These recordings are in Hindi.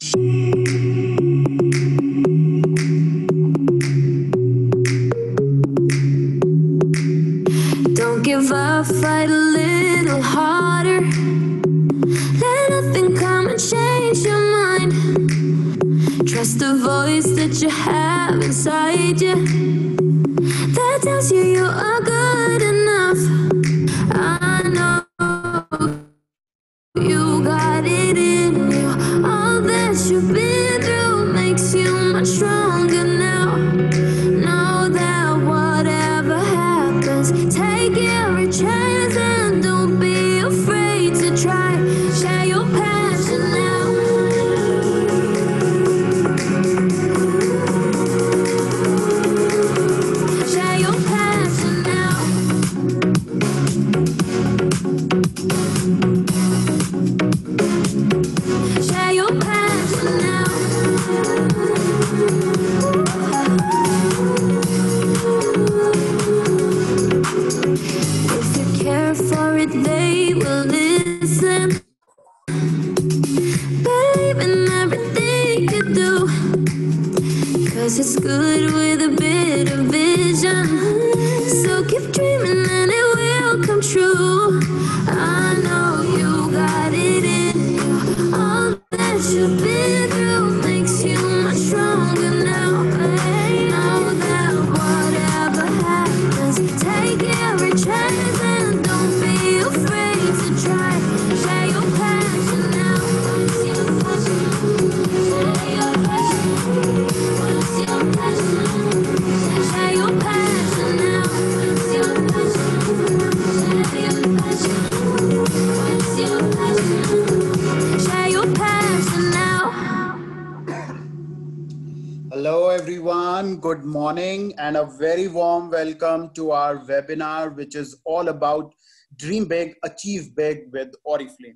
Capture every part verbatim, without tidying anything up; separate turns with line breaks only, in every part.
Don't give up, fight a little harder. Let nothing come and change your mind. Trust the voice that you have inside you that tells you you are good enough. I know you got it in you. All that you've been through makes you much stronger now. Know that whatever happens, take every chance and don't be afraid to try. Share your passion now. Share your passion now. Share your passion now. If you care for it, they will listen. Believe in everything you do, 'cause it's good with a bit of vision. So keep dreaming and it will come true. I know you got it in you. All that you've been through makes you much stronger now. Know that whatever happens, take every chance and don't be afraid to try. Share your passion now. What's your passion? Share your passion. What's your passion? Share your passion now. What's your passion? Share your passion. What's your passion? Share your passion now.
Hello everyone, good morning and a very warm welcome to our webinar, which is all about Dream Big, Achieve Big with Oriflame.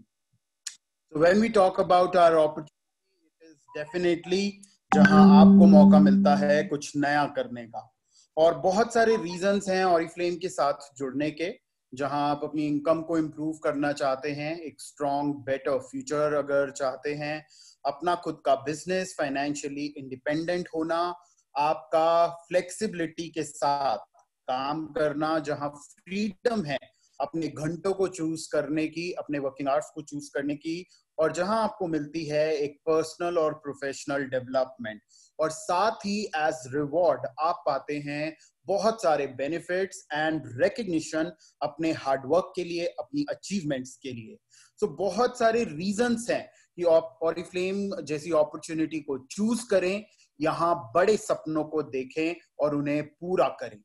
So when we talk about our opportunity, it is definitely जहां आपको मौका मिलता है कुछ नया करने का, और बहुत सारे रीजंस हैं Oriflame के साथ जुड़ने के, जहां आप अपनी इनकम को इम्प्रूव करना चाहते हैं, एक स्ट्रॉन्ग बेटर फ्यूचर अगर चाहते हैं, अपना खुद का बिजनेस, फाइनेंशियली इंडिपेंडेंट होना, आपका फ्लेक्सिबिलिटी के साथ काम करना, जहां फ्रीडम है अपने घंटों को चूज करने की, अपने वर्किंग आवर्स को चूज करने की, और जहां आपको मिलती है एक पर्सनल और प्रोफेशनल डेवलपमेंट, और साथ ही एज रिवॉर्ड आप पाते हैं बहुत सारे बेनिफिट्स एंड रिकग्निशन अपने हार्डवर्क के लिए, अपनी अचीवमेंट्स के लिए. सो so, बहुत सारे रीजंस हैं कि Oriflame जैसी अपॉर्चुनिटी को चूज करें, यहाँ बड़े सपनों को देखें और उन्हें पूरा करें.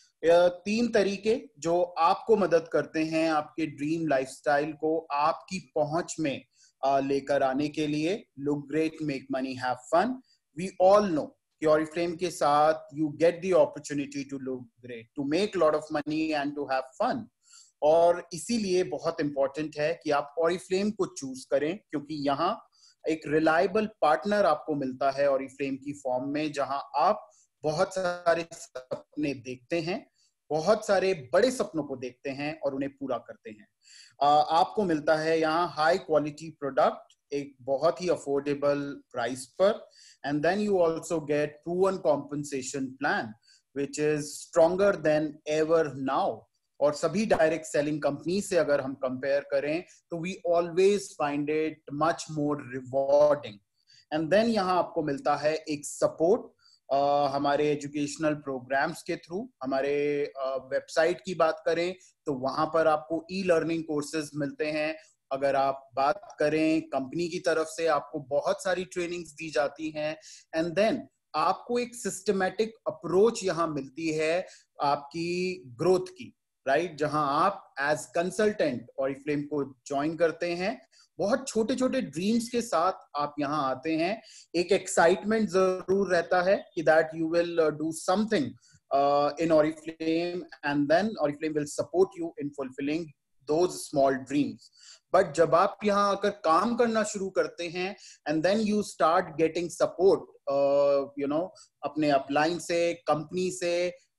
तीन तरीके जो आपको मदद करते हैं आपके ड्रीम लाइफस्टाइल को आपकी पहुंच में लेकर आने के लिए. Look great, make money, have fun. We all know कि Oriflame के साथ you get the opportunity to look great, to make lot of money and to have fun. और इसीलिए बहुत इंपॉर्टेंट है कि आप Oriflame को चूज करें, क्योंकि यहाँ एक रिलायबल पार्टनर आपको मिलता है Oriflame की फॉर्म में, जहां आप बहुत सारे सपने देखते हैं, बहुत सारे बड़े सपनों को देखते हैं और उन्हें पूरा करते हैं. आ, आपको मिलता है यहाँ हाई क्वालिटी प्रोडक्ट एक बहुत ही अफोर्डेबल प्राइस पर, and then you also get proven compensation plan which is stronger than ever now. और सभी डायरेक्ट सेलिंग कंपनी से अगर हम कंपेयर करें तो we always find it much more rewarding. And then यहाँ आपको मिलता है एक सपोर्ट uh, हमारे एजुकेशनल प्रोग्राम्स के थ्रू. हमारे वेबसाइट uh, की बात करें तो वहां पर आपको ई लर्निंग कोर्सेज मिलते हैं. अगर आप बात करें कंपनी की तरफ से, आपको बहुत सारी ट्रेनिंग्स दी जाती हैं. एंड देन आपको एक सिस्टमैटिक अप्रोच यहाँ मिलती है आपकी ग्रोथ की, राइट right? जहां आप एज कंसल्टेंट Oriflame को ज्वाइन करते हैं, बहुत छोटे छोटे ड्रीम्स के साथ आप यहाँ आते हैं. एक एक्साइटमेंट जरूर रहता है कि that you will do something in Oriflame and then Oriflame will support you in fulfilling those small dreams. But जब आप यहाँ आकर काम करना शुरू करते हैं and then you start getting support you know अपने अपलाइन से, कंपनी से,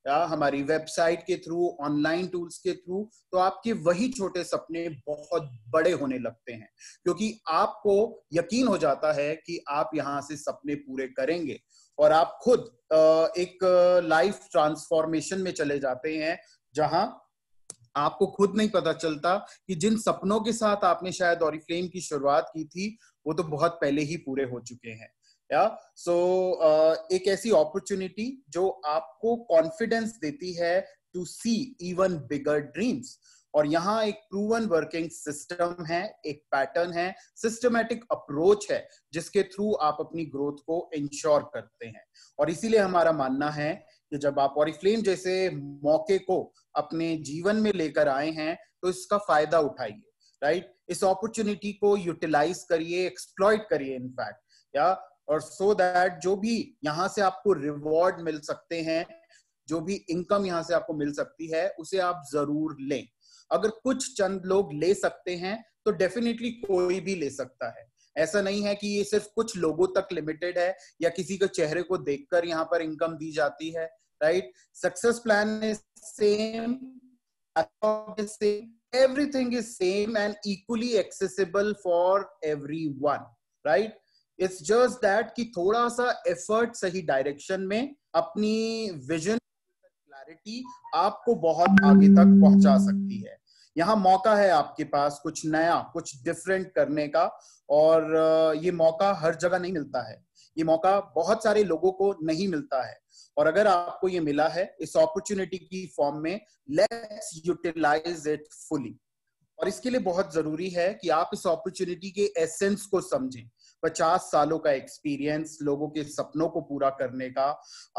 या हमारी वेबसाइट के थ्रू, ऑनलाइन टूल्स के थ्रू, तो आपके वही छोटे सपने बहुत बड़े होने लगते हैं, क्योंकि आपको यकीन हो जाता है कि आप यहाँ से सपने पूरे करेंगे और आप खुद एक लाइफ ट्रांसफॉर्मेशन में चले जाते हैं, जहां आपको खुद नहीं पता चलता कि जिन सपनों के साथ आपने शायद ऑरिफ्लेम की शुरुआत की थी वो तो बहुत पहले ही पूरे हो चुके हैं। या सो so, uh, एक ऐसी अपॉर्चुनिटी जो आपको कॉन्फिडेंस देती है to see even bigger dreams. और यहाँ एक प्रूवन वर्किंग सिस्टम है, एक पैटर्न है, सिस्टमैटिक अप्रोच है जिसके थ्रू आप अपनी ग्रोथ को इंश्योर करते हैं। और इसीलिए हमारा मानना है कि जब आप ऑरिफ्लेम जैसे मौके को अपने जीवन में लेकर आए हैं तो इसका फायदा उठाइए, राइट। इस अपॉर्चुनिटी को यूटिलाइज करिए, एक्सप्लॉइट करिए इनफैक्ट, या और सो दैट जो भी यहाँ से आपको रिवॉर्ड मिल सकते हैं, जो भी इनकम यहाँ से आपको मिल सकती है, उसे आप जरूर लें। अगर कुछ चंद लोग ले सकते हैं तो डेफिनेटली कोई भी ले सकता है। ऐसा नहीं है कि ये सिर्फ कुछ लोगों तक लिमिटेड है या किसी के चेहरे को देखकर यहाँ पर इनकम दी जाती है, right. Success plan is same, everything is same and equally accessible for everyone, right? It's just that कि थोड़ा सा एफर्ट सही डायरेक्शन में, अपनी विजन क्लैरिटी आपको बहुत आगे तक पहुंचा सकती है। यहाँ मौका है आपके पास कुछ नया, कुछ डिफरेंट करने का, और ये मौका हर जगह नहीं मिलता है, ये मौका बहुत सारे लोगों को नहीं मिलता है। और अगर आपको ये मिला है इस अपॉर्चुनिटी की फॉर्म में, लेट्स यूटिलाइज इट फुली। और इसके लिए बहुत जरूरी है कि आप इस अपॉर्चुनिटी के एसेंस को समझें। पचास सालों का एक्सपीरियंस, लोगों के सपनों को पूरा करने का,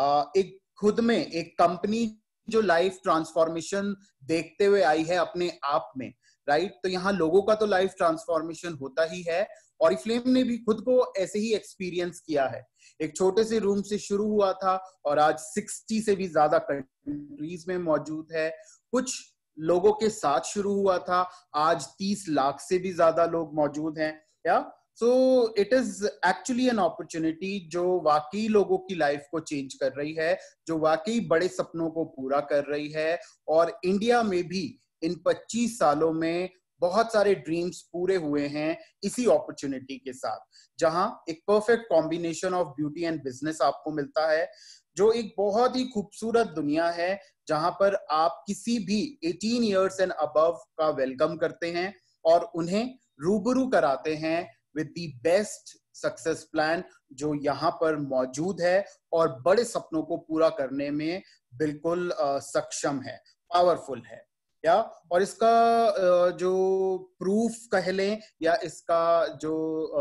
एक खुद में एक कंपनी जो लाइफ ट्रांसफॉर्मेशन देखते हुए आई है अपने आप में, राइट। तो यहाँ लोगों का तो लाइफ ट्रांसफॉर्मेशन होता ही है, ऑरिफ्लेम ने भी खुद को ऐसे ही एक्सपीरियंस किया है। एक छोटे से रूम से शुरू हुआ था और आज साठ से भी ज्यादा कंट्रीज में मौजूद है। कुछ लोगों के साथ शुरू हुआ था, आज तीस लाख से भी ज्यादा लोग मौजूद हैं। या so it is actually an opportunity जो वाकई लोगों की लाइफ को चेंज कर रही है, जो वाकई बड़े सपनों को पूरा कर रही है। और इंडिया में भी इन पच्चीस सालों में बहुत सारे ड्रीम्स पूरे हुए हैं इसी अपॉर्चुनिटी के साथ, जहां एक perfect combination of beauty and business आपको मिलता है, जो एक बहुत ही खूबसूरत दुनिया है जहां पर आप किसी भी अठारह इयर्स एंड अबव का वेलकम करते हैं और उन्हें रूबरू कराते हैं with the best success plan जो यहाँ पर मौजूद है और बड़े सपनों को पूरा करने में बिल्कुल uh, सक्षम है, पावरफुल है। या और इसका जो प्रूफ कह लें या इसका जो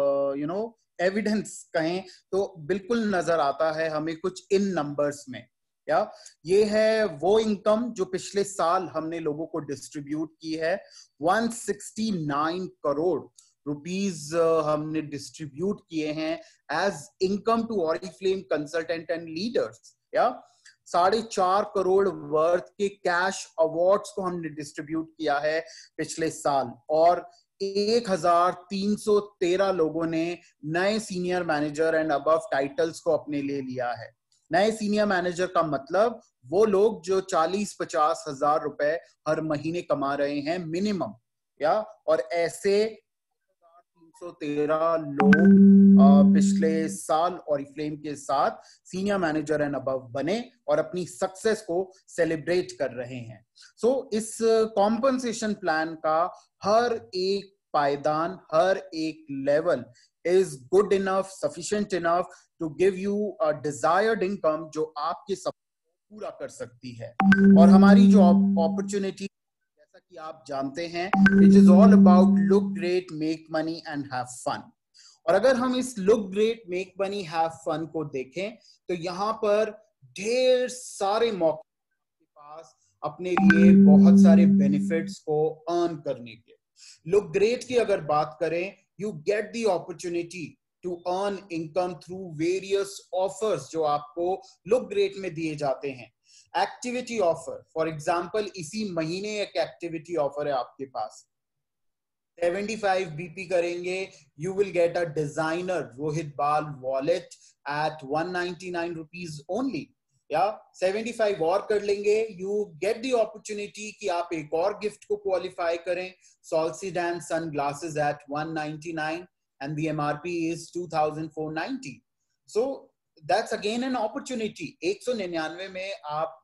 यू नो एविडेंस कहें तो बिल्कुल नजर आता है हमें कुछ इन नंबर्स में। या ये है वो इनकम जो पिछले साल हमने लोगों को डिस्ट्रीब्यूट की है। एक सौ उनहत्तर करोड़ रुपीस हमने डिस्ट्रीब्यूट किए हैं as income to Oriflame consultant and leaders. या साढ़े चार करोड़ वर्थ के कैश अवार्ड्स को हमने डिस्ट्रीब्यूट किया है पिछले साल, और एक हजार तीन सौ तेरह लोगों ने नए senior manager and above titles को अपने लिए लिया है। नए सीनियर मैनेजर का मतलब वो लोग जो चालीस पचास हजार रुपए हर महीने कमा रहे हैं मिनिमम। या और ऐसे तीन सौ तेरह लोग पिछले साल ऑरिफ्लेम के साथ सीनियर मैनेजर एंड अबव बने और अपनी सक्सेस को सेलिब्रेट कर रहे हैं। सो so, इस कॉम्पनसेशन प्लान का हर एक पायदान, हर एक level is good enough, sufficient enough to give you a desired income जो आपके सपनों को पूरा कर सकती है। और हमारी जो अपॉर्चुनिटी, कि आप जानते हैं, it is all about look great, make money and have fun. और अगर हम इस look great, make money, have fun को देखें तो यहाँ पर ढेर सारे मौके आपके पास अपने लिए बहुत सारे बेनिफिट्स को अर्न करने के। लुक ग्रेट की अगर बात करें, you get the opportunity to earn income through various offers जो आपको लुक ग्रेट में दिए जाते हैं। एक्टिविटी ऑफर, फॉर एग्जाम्पल इसी महीने एक एक्टिविटी ऑफर है आपके पास, पचहत्तर बीपी करेंगे, you will get a designer Rohit Bal wallet at one ninety nine rupees only. या पचहत्तर और कर लेंगे, यू गेट द अपॉर्चुनिटी कि आप एक और गिफ्ट को क्वालिफाई करें, Solsidan sun glasses at one ninety nine and the MRP is two thousand four ninety. So that's again an opportunity. एक सौ निन्यानवे में आप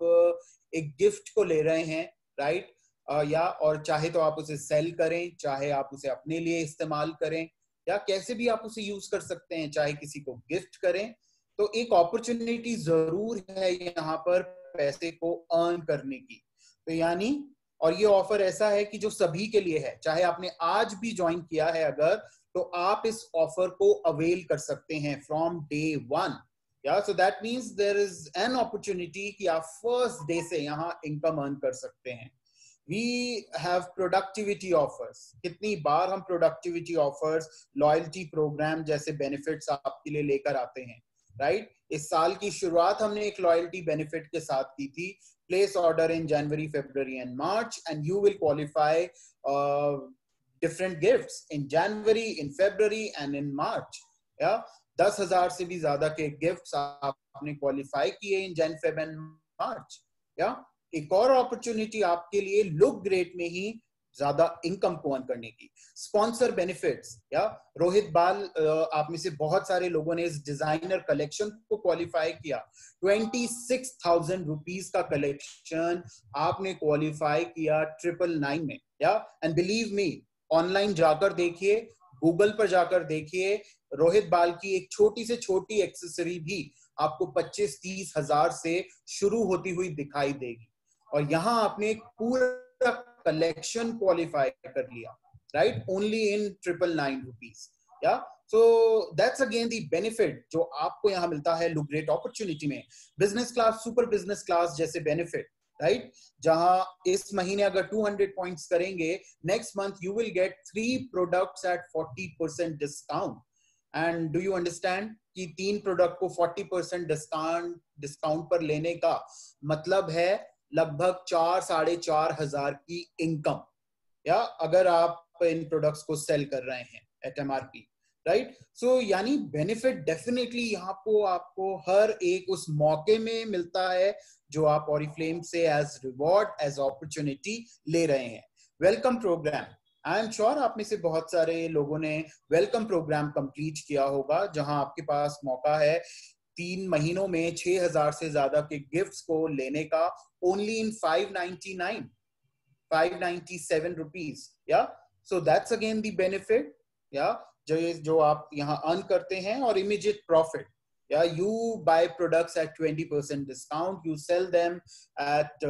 एक गिफ्ट को ले रहे हैं, राइट right? uh, या और चाहे तो आप उसे सेल करें, चाहे आप उसे अपने लिए इस्तेमाल करें, या कैसे भी आप उसे यूज कर सकते हैं, चाहे किसी को गिफ्ट करें. तो एक अपॉर्चुनिटी जरूर है यहाँ पर पैसे को अर्न करने की. तो यानी, और ये ऑफर ऐसा है कि जो सभी के लिए है, चाहे आपने आज भी ज्वाइन किया है अगर, तो आप इस ऑफर को अवेल कर सकते हैं from day one. Yeah so that means there is an opportunity कि आप फर्स्ट डे से यहाँ इनकम अर्न कर सकते हैं. We have productivity offers. कितनी बार हम productivity offers, loyalty program जैसे benefits आपके लिए लेकर आते हैं, right? इस साल की शुरुआत हमने एक loyalty benefit के साथ की थी. Place order in January, February and March and you will qualify uh, different gifts in January, in February and in March. Yeah? दस हजार से भी ज्यादा के गिफ्ट्स आपने क्वालिफाई किए इन जन फेब एंड मार्च. या एक और अपॉर्चुनिटी आपके लिए लुक ग्रेट में ही ज्यादा इनकम को अर्न करने की, स्पॉन्सर बेनिफिट्स. या रोहित बाल, आप में से बहुत सारे लोगों ने इस डिजाइनर कलेक्शन को क्वालिफाई किया. ट्वेंटी सिक्स थाउजेंड रुपीज का कलेक्शन आपने क्वालिफाई किया ट्रिपल नाइन में. Yeah and believe me, online जाकर देखिए, गूगल पर जाकर देखिए, रोहित बाल की एक छोटी से छोटी एक्सेसरी भी आपको पच्चीस तीस हजार से शुरू होती हुई दिखाई देगी. और यहां आपने एक पूरा कलेक्शन क्वालिफाई कर लिया, right, only in triple nine rupees. Yeah so that's again the benefit जो आपको यहां मिलता है लुक ग्रेट अपॉर्चुनिटी में. Business class, super business class जैसे बेनिफिट, राइट right? जहां इस महीने अगर टू हंड्रेड पॉइंट्स करेंगे, next month you will get three products at forty percent discount. And do you understand कि तीन प्रोडक्ट को फोर्टी परसेंट डिस्काउंट डिस्काउंट पर लेने का मतलब है लगभग चार साढ़े चार हजार की इनकम. या अगर आप इन प्रोडक्ट्स को सेल कर रहे हैं एट एमआरपी, राइट. सो यानी बेनिफिट डेफिनेटली यहाँ को आपको हर एक उस मौके में मिलता है जो आप ऑरिफ्लेम से एज रिवॉर्ड, एज अपॉर्चुनिटी ले रहे हैं. Welcome program, I am sure आप में से बहुत सारे लोगों ने वेलकम प्रोग्राम कंप्लीट किया होगा, जहां आपके पास मौका है तीन महीनों में छह हजार से ज्यादा के गिफ्ट्स को लेने का, only in five ninety nine, five ninety seven rupees. Yeah so that's again the benefit, yeah जो जो आप यहाँ अर्न करते हैं. और immediate profit, yeah you buy products at twenty percent discount, you sell them at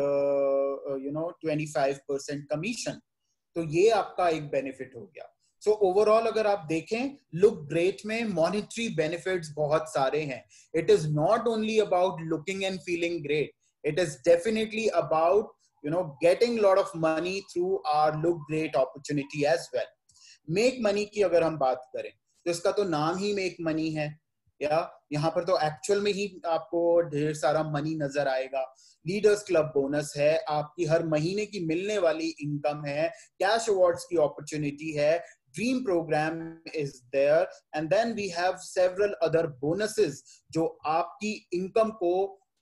you know twenty five percent commission. तो ये आपका एक बेनिफिट हो गया. सो so, ओवरऑल अगर आप देखें, लुक ग्रेट में मॉनेटरी बेनिफिट्स बहुत सारे हैं. It is not only about looking and feeling great, it is definitely about you know getting lot of money through our look great opportunity as well. Make money की अगर हम बात करें तो इसका तो नाम ही मेक मनी है. या यहाँ पर तो एक्चुअल में ही आपको ढेर सारा मनी नजर आएगा. लीडर्स क्लब बोनस है, आपकी हर महीने की मिलने वाली इनकम है, कैश अवार्ड्स की अपॉर्चुनिटी है, dream program is there, and then we have several other bonuses जो आपकी इनकम को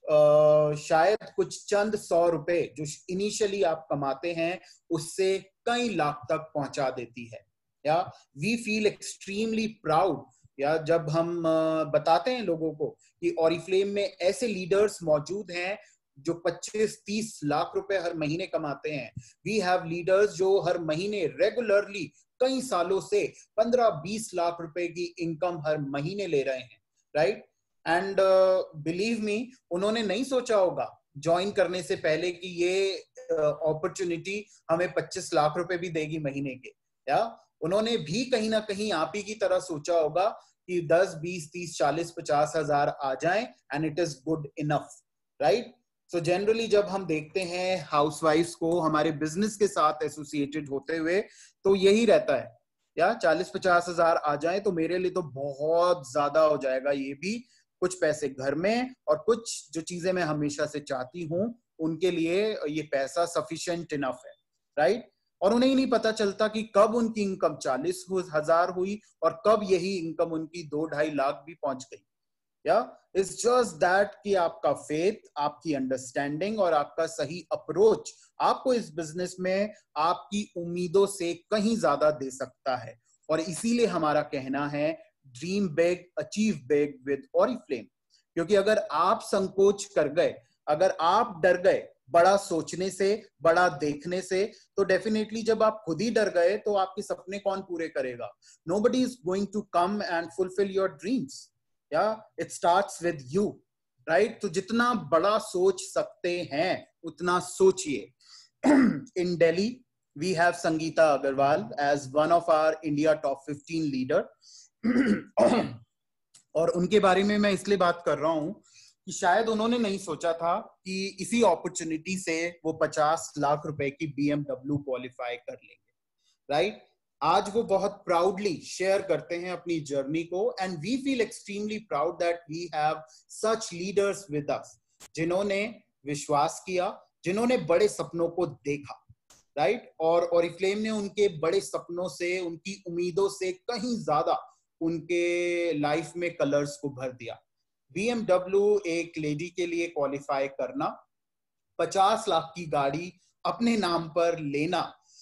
Uh, शायद कुछ चंद सौ रुपए जो इनिशियली आप कमाते हैं उससे कई लाख तक पहुंचा देती है. या वी फील एक्सट्रीमली प्राउड, या जब हम uh, बताते हैं लोगों को कि ऑरिफ्लेम में ऐसे लीडर्स मौजूद हैं जो पच्चीस तीस लाख रुपए हर महीने कमाते हैं. वी हैव लीडर्स जो हर महीने रेगुलरली कई सालों से पंद्रह बीस लाख रुपए की इनकम हर महीने ले रहे हैं, राइट. एंड बिलीव मी, उन्होंने नहीं सोचा होगा ज्वाइन करने से पहले कि ये अपॉर्चुनिटी uh, हमें पच्चीस लाख रुपए भी देगी महीने के. या उन्होंने भी कहीं ना कहीं आप ही की तरह सोचा होगा कि दस बीस तीस चालीस पचास हजार आ जाएं and it is good enough, right. So generally जब हम देखते हैं हाउसवाइफ्स को हमारे बिजनेस के साथ एसोसिएटेड होते हुए, तो यही रहता है, या चालीस पचास हजार आ जाए तो मेरे लिए तो बहुत ज्यादा हो जाएगा. ये भी कुछ पैसे घर में और कुछ जो चीजें मैं हमेशा से चाहती हूं उनके लिए ये पैसा सफिशिएंट इनफ है, राइट. और उन्हें ही नहीं पता चलता कि कब उनकी इनकम चालीस हजार हुई और कब यही इनकम उनकी दो ढाई लाख भी पहुंच गई. या इट्स जस्ट दैट कि आपका फेथ, आपकी अंडरस्टैंडिंग और आपका सही अप्रोच आपको इस बिजनेस में आपकी उम्मीदों से कहीं ज्यादा दे सकता है। और इसीलिए हमारा कहना है dream big, achieve big with Oriflame. क्योंकि अगर आप संकोच कर गए, अगर आप डर गए बड़ा सोचने से, बड़ा देखने से, तो डेफिनेटली जब आप खुद ही डर गए तो आपके सपने कौन पूरे करेगा? Nobody is going to come and fulfil your dreams. या it starts with you, right? तो जितना बड़ा सोच सकते हैं उतना सोचिए। In Delhi we have Sangeeta Agarwal as one of our India top fifteen leader. और उनके बारे में मैं इसलिए बात कर रहा हूं कि शायद उन्होंने नहीं सोचा था कि इसी अपॉर्चुनिटी से वो पचास लाख रुपए की बीएमडब्ल्यू क्वालिफाई कर लेंगे, राइट? आज वो बहुत प्राउडली शेयर करते हैं अपनी जर्नी को, and we feel extremely proud that we have such leaders with us, जिन्होंने विश्वास किया, जिन्होंने बड़े सपनों को देखा, राइट? और ऑरिफ्लेम ने उनके बड़े सपनों से, उनकी उम्मीदों से कहीं ज्यादा उनके लाइफ में कलर्स को भर दिया। बीएमडब्ल्यू एक लेडी के लिए क्वालिफाई करना, पचास लाख की गाड़ी अपने नाम पर लेना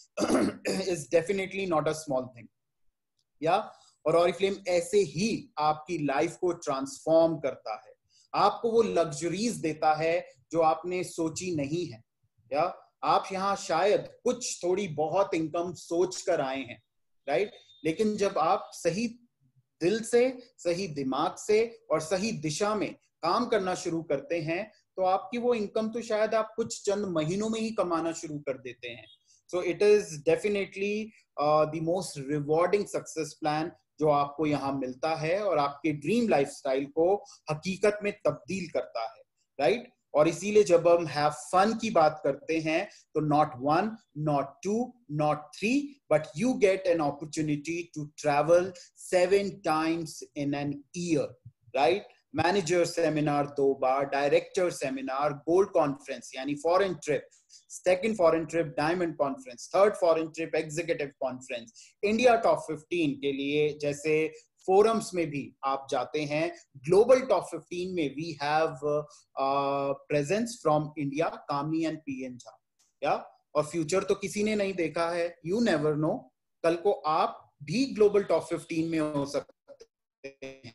is definitely not a small thing. या और ऑरिफ्लेम ऐसे ही आपकी लाइफ को ट्रांसफॉर्म करता है, आपको वो लग्जरीज देता है जो आपने सोची नहीं है। या आप यहाँ शायद कुछ थोड़ी बहुत इनकम सोच कर आए हैं, राइट? लेकिन जब आप सही दिल से, सही दिमाग से और सही दिशा में काम करना शुरू करते हैं तो आपकी वो इनकम तो शायद आप कुछ चंद महीनों में ही कमाना शुरू कर देते हैं। So it is definitely the most rewarding success plan जो आपको यहाँ मिलता है और आपके ड्रीम लाइफस्टाइल को हकीकत में तब्दील करता है, राइट? और इसीलिए जब हम हैव फन की बात करते हैं तो not one, not two, not three, but you get an opportunity to travel seven times in an year, right? Manager seminar दो बार, डायरेक्टर सेमिनार, गोल्ड कॉन्फ्रेंस यानी foreign trip, second foreign trip diamond conference, third foreign trip executive conference, India top fifteen के लिए जैसे फोरम्स में भी आप जाते हैं, ग्लोबल टॉप फिफ्टीन में we have presence from India, Kami and PN Jha. या और फ्यूचर तो किसी ने नहीं देखा है, यू नेवर नो, कल को आप भी ग्लोबल टॉप फिफ्टीन में हो सकते हैं।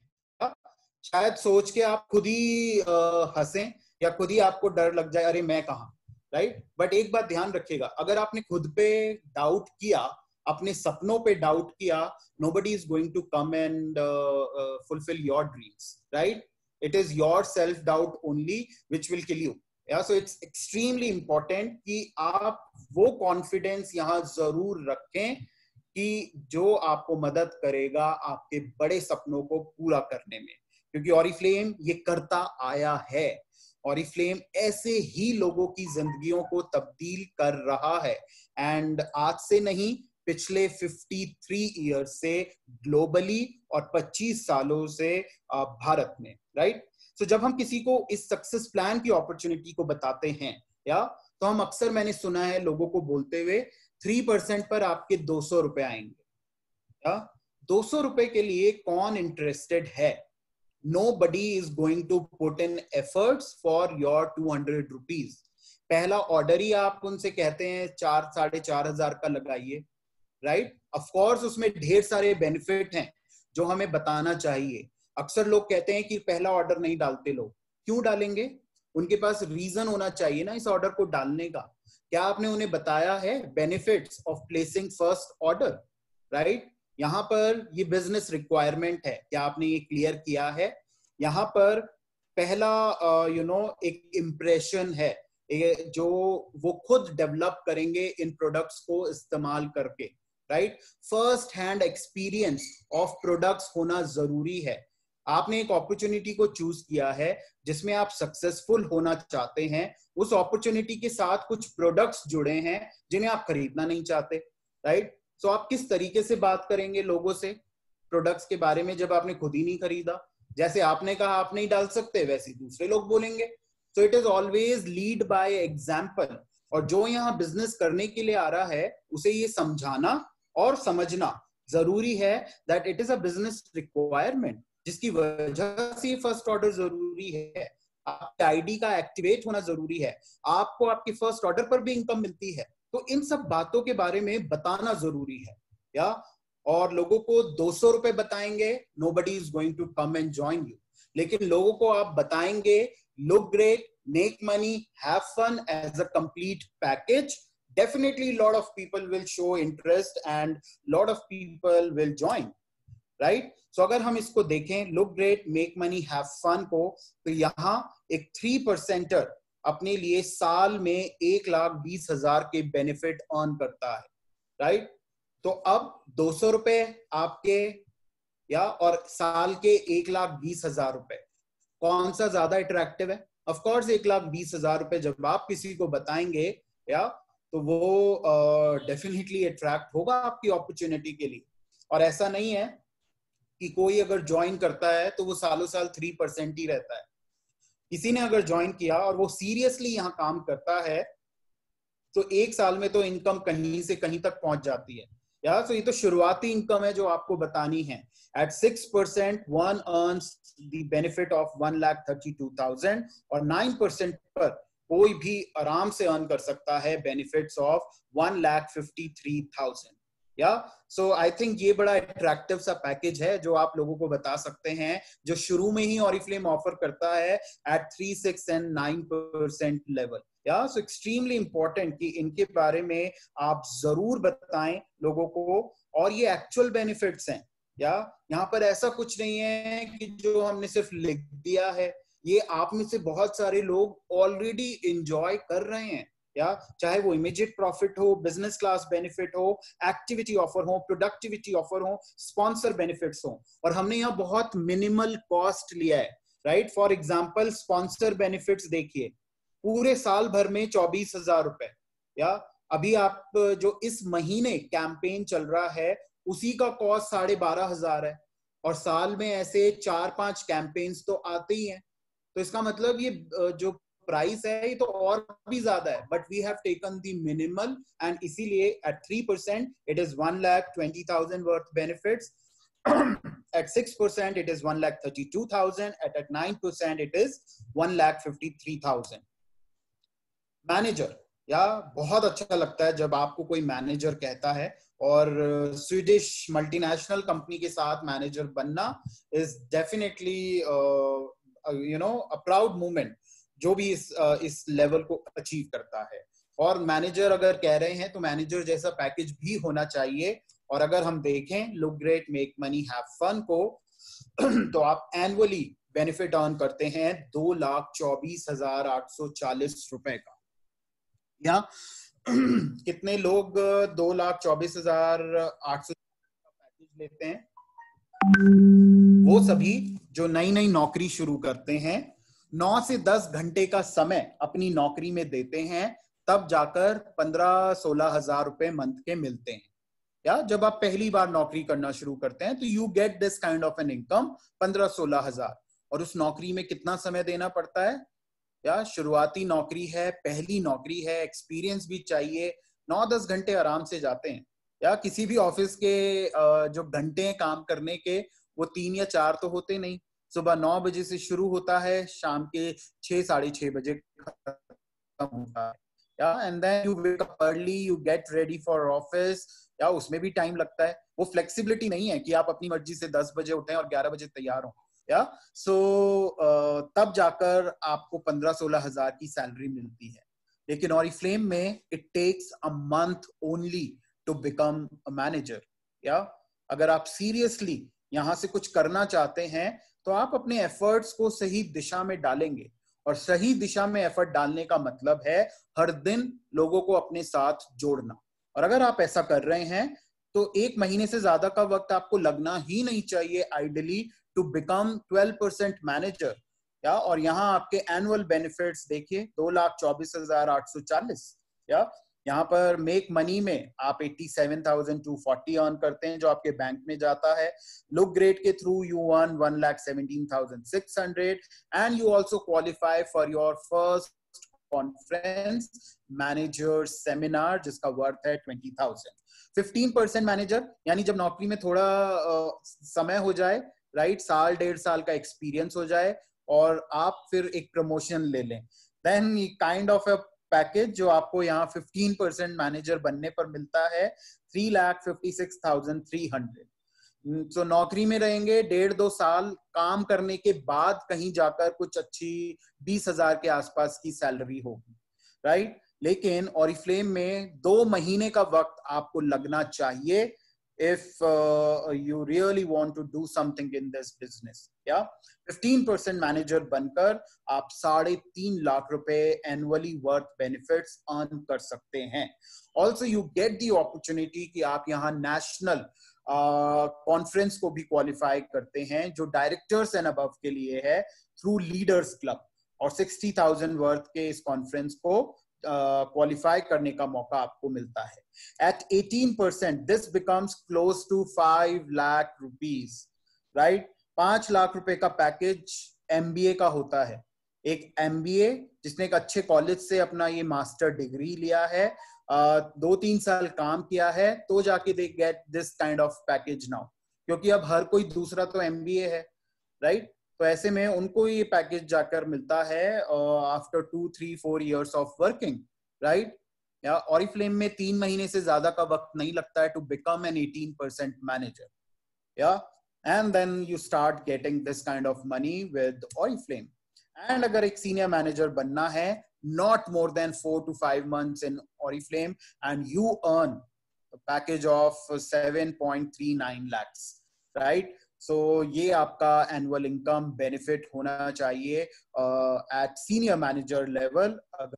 शायद सोच के आप खुद ही हंसें या खुद ही आपको डर लग जाए, अरे मैं कहां, राइट? बट एक बात ध्यान रखिएगा, अगर आपने खुद पे डाउट किया, अपने सपनों पे डाउट किया, nobody is going to come and uh, uh, fulfill your dreams, right? It is your self doubt only which will kill you. Yeah, so it's extremely important कि आप वो confidence यहाँ जरूर रखें कि जो आपको मदद करेगा आपके बड़े सपनों को पूरा करने में, क्योंकि ऑरिफ्लेम ये करता आया है। ऑरिफ्लेम ऐसे ही लोगों की जिंदगियों को तब्दील कर रहा है, एंड आज से नहीं, पिछले तिरेपन ईयर से ग्लोबली और पच्चीस सालों से भारत में, राइट? सो जब हम किसी को इस सक्सेस प्लान की अपॉर्चुनिटी को बताते हैं, या तो हम अक्सर, मैंने सुना है लोगों को बोलते हुए, थ्री परसेंट पर आपके दो सौ रुपए आएंगे। या दो सौ रुपए के लिए कौन इंटरेस्टेड है? Nobody is going to put in efforts for your two hundred rupees. पहला ऑर्डर ही आप उनसे कहते हैं चार साढ़े चार हजार का लगाइए, राइट? ऑफ कोर्स उसमें ढेर सारे बेनिफिट हैं जो हमें बताना चाहिए। अक्सर लोग कहते हैं कि पहला ऑर्डर नहीं डालते लोग, क्यों डालेंगे? उनके पास रीजन होना चाहिए ना इस ऑर्डर को डालने का। क्या आपने उन्हें बताया है benefits of placing first order, right? यहाँ पर ये बिजनेस रिक्वायरमेंट है, क्या आपने ये क्लियर किया है? यहाँ पर पहला यू नो एक इम्प्रेशन है जो वो खुद डेवलप करेंगे इन प्रोडक्ट्स को इस्तेमाल करके, right? First hand experience of products होना जरूरी है। आपने एक अपॉर्चुनिटी को चूज किया है जिसमें आप सक्सेसफुल होना चाहते हैं, उस अपॉर्चुनिटी के साथ कुछ प्रोडक्ट्स जुड़े हैं जिन्हें आप खरीदना नहीं चाहते, राइट? सो आप किस तरीके से बात करेंगे लोगों से प्रोडक्ट्स के बारे में जब आपने खुद ही नहीं खरीदा? जैसे आपने कहा आप नहीं डाल सकते, वैसे दूसरे लोग बोलेंगे। So it is always lead by example, और जो यहाँ बिजनेस करने के लिए आ रहा है उसे ये समझाना और समझना जरूरी है that it is a business requirement. जिसकी वजह से फर्स्ट ऑर्डर जरूरी है, आपके आईडी का एक्टिवेट होना जरूरी है, आपको आपके फर्स्ट ऑर्डर पर भी इनकम मिलती है। तो इन सब बातों के बारे में बताना जरूरी है, या और लोगों को दो सौ रुपए बताएंगे, nobody is going to come and join you. लेकिन लोगों को आप बताएंगे look great, make money, have fun as a complete package, definitely a lot of people will show interest and lot of people will join, right? So अगर हम इसको देखें look great, make money, have fun को, तो यहाँ एक थ्री परसेंटर अपने लिए साल में एक लाख बीस हजार के बेनिफिट अर्न करता है, राइट? तो अब दो सौ रुपए आपके, या और साल के एक लाख बीस हजार रुपए, कौन सा ज्यादा अट्रैक्टिव है? ऑफ कोर्स एक लाख बीस हजार रुपए जब आप किसी को बताएंगे, या तो वो डेफिनेटली uh, अट्रैक्ट होगा आपकी अपॉर्चुनिटी के लिए। और ऐसा नहीं है कि कोई अगर ज्वाइन करता है तो वो सालों साल थ्री परसेंट ही रहता है। किसी ने अगर ज्वाइन किया और वो सीरियसली यहाँ काम करता है तो एक साल में तो इनकम कहीं से कहीं तक पहुंच जाती है, या तो ये तो शुरुआती इनकम है जो आपको बतानी है। At six percent one earns the benefit of one lakh thirty two thousand, और नाइन परसेंट पर कोई भी आराम से अर्न कर सकता है benefits of one lakh fifty three thousand. या सो आई थिंक ये बड़ा अट्रैक्टिव सा पैकेज है जो आप लोगों को बता सकते हैं, जो शुरू में ही ऑरिफ्लेम ऑफर करता है at three six and nine percent level. या सो एक्सट्रीमली इंपॉर्टेंट कि इनके बारे में आप जरूर बताएं लोगों को, और ये एक्चुअल बेनिफिट्स हैं। या यहाँ पर ऐसा कुछ नहीं है कि जो हमने सिर्फ लिख दिया है, ये आप में से बहुत सारे लोग ऑलरेडी एंजॉय कर रहे हैं। या चाहे वो इमीडिएट प्रॉफिट हो, बिजनेस क्लास बेनिफिट हो, एक्टिविटी ऑफर हो, प्रोडक्टिविटी ऑफर हो, स्पॉन्सर बेनिफिट्स हो, और हमने यहाँ बहुत मिनिमल कॉस्ट लिया है, right? For example sponsor benefits देखिए, पूरे साल भर में चौबीस हजार रुपए। या अभी आप जो इस महीने कैंपेन चल रहा है उसी का कॉस्ट साढ़े बारह हजार है, और साल में ऐसे चार पांच कैंपेन्स तो आते ही हैं। तो इसका मतलब ये जो प्राइस है ये तो और भी ज्यादा है, but we have taken the minimal, and इसीलिए at three percent it is one lakh twenty thousand worth benefits, at six percent it is one lakh thirty-two thousand, at at nine percent it is one lakh fifty-three thousand. Manager, या बहुत अच्छा लगता है जब आपको कोई मैनेजर कहता है, और स्वीडिश मल्टीनेशनल कंपनी के साथ मैनेजर बनना is definitely you know a proud moment, जो भी इस uh, इस लेवल को अचीव करता है। और मैनेजर अगर कह रहे हैं तो मैनेजर जैसा पैकेज भी होना चाहिए। और अगर हम देखें look great, make money, have fun को, तो आप एनुअली बेनिफिट अर्न करते हैं दो लाख चौबीस हजार आठ सौ चालीस रुपए का। या कितने लोग दो लाख चौबीस हजार आठ सौ का पैकेज लेते हैं? वो सभी जो नई नई नौकरी शुरू करते हैं, नौ से दस घंटे का समय अपनी नौकरी में देते हैं, तब जाकर पंद्रह सोलह हजार रुपए मंथ के मिलते हैं। या जब आप पहली बार नौकरी करना शुरू करते हैं तो you get this kind of an income पंद्रह सोलह हजार, और उस नौकरी में कितना समय देना पड़ता है? या शुरुआती नौकरी है, पहली नौकरी है, एक्सपीरियंस भी चाहिए, नौ दस घंटे आराम से जाते हैं। या किसी भी ऑफिस के जो घंटे हैं काम करने के, वो तीन या चार तो होते नहीं। सुबह नौ बजे से शुरू होता है, शाम के छह साढ़े छह बजे खत्म होता है। या and then you wake up early, you get ready for office, या उसमें भी टाइम लगता है। वो फ्लेक्सिबिलिटी नहीं है कि आप अपनी मर्जी से दस बजे उठें और ग्यारह बजे तैयार हो। या सो so, uh, तब जाकर आपको पंद्रह सोलह हजार की सैलरी मिलती है। लेकिन ऑरिफ्लेम में it takes a month only to become a manager. या अगर आप सीरियसली यहाँ से कुछ करना चाहते हैं तो आप अपने एफर्ट्स को सही दिशा में डालेंगे, और सही दिशा में एफर्ट डालने का मतलब है हर दिन लोगों को अपने साथ जोड़ना। और अगर आप ऐसा कर रहे हैं तो एक महीने से ज्यादा का वक्त आपको लगना ही नहीं चाहिए ideally to become twelve percent manager. या और यहाँ आपके एनुअल बेनिफिट्स देखिए, दो लाख चौबीस हजार आठ सौ चालीस। या यहाँ पर मेक मनी में आप eighty seven thousand to forty earn करते हैं जो आपके बैंक में जाता है। लुक ग्रेट के through you earn one lakh seventeen thousand six hundred, and you also qualify for your first conference manager seminar जिसका वर्थ है twenty thousand. Fifteen percent manager, यानी जब नौकरी में थोड़ा uh, समय हो जाए, राइट, साल डेढ़ साल का एक्सपीरियंस हो जाए और आप फिर एक प्रमोशन ले लें, then kind of a package जो आपको यहाँ फिफ्टीन परसेंट मैनेजर बनने पर मिलता है, three lakh fifty six thousand three hundred. तो नौकरी में रहेंगे डेढ़ दो साल, काम करने के बाद कहीं जाकर कुछ अच्छी बीस हजार के आसपास की सैलरी होगी, राइट। लेकिन ऑरिफ्लेम में दो महीने का वक्त आपको लगना चाहिए if you really want to do something in this business. या फिफ्टीन परसेंट मैनेजर बनकर आप साढ़े तीन लाख रुपए एनुअली वर्थ बेनिफिट्स अर्न कर सकते हैं। Also you get the opportunity कि आप यहाँ नेशनल कॉन्फ्रेंस uh, को भी क्वालिफाई करते हैं जो डायरेक्टर्स एंड अबव के लिए है थ्रू लीडर्स क्लब, और सिक्सटी थाउजेंड वर्थ के इस कॉन्फ्रेंस को क्वालिफाई uh, करने का मौका आपको मिलता है। At eighteen percent this becomes close to five lakh rupees, right. पांच लाख रुपए का पैकेज एमबीए का होता है। एक एमबीए जिसने एक अच्छे कॉलेज से अपना ये मास्टर डिग्री लिया है, Uh, दो तीन साल काम किया है, तो जाके they get this kind of package now, क्योंकि अब हर कोई दूसरा तो एमबीए है, राइट। तो ऐसे में उनको ये पैकेज जाकर मिलता है after two three four years of working, right. या ऑरिफ्लेम में तीन महीने से ज्यादा का वक्त नहीं लगता है to become an eighteen percent manager, या and then you start getting this kind of money with Oriflame. And अगर एक सीनियर मैनेजर बनना है, not more than four to five months in Oriflame, and you earn a package of seven point three nine lakhs, right? So ये आपका annual income benefit होना चाहिए uh, at senior manager level।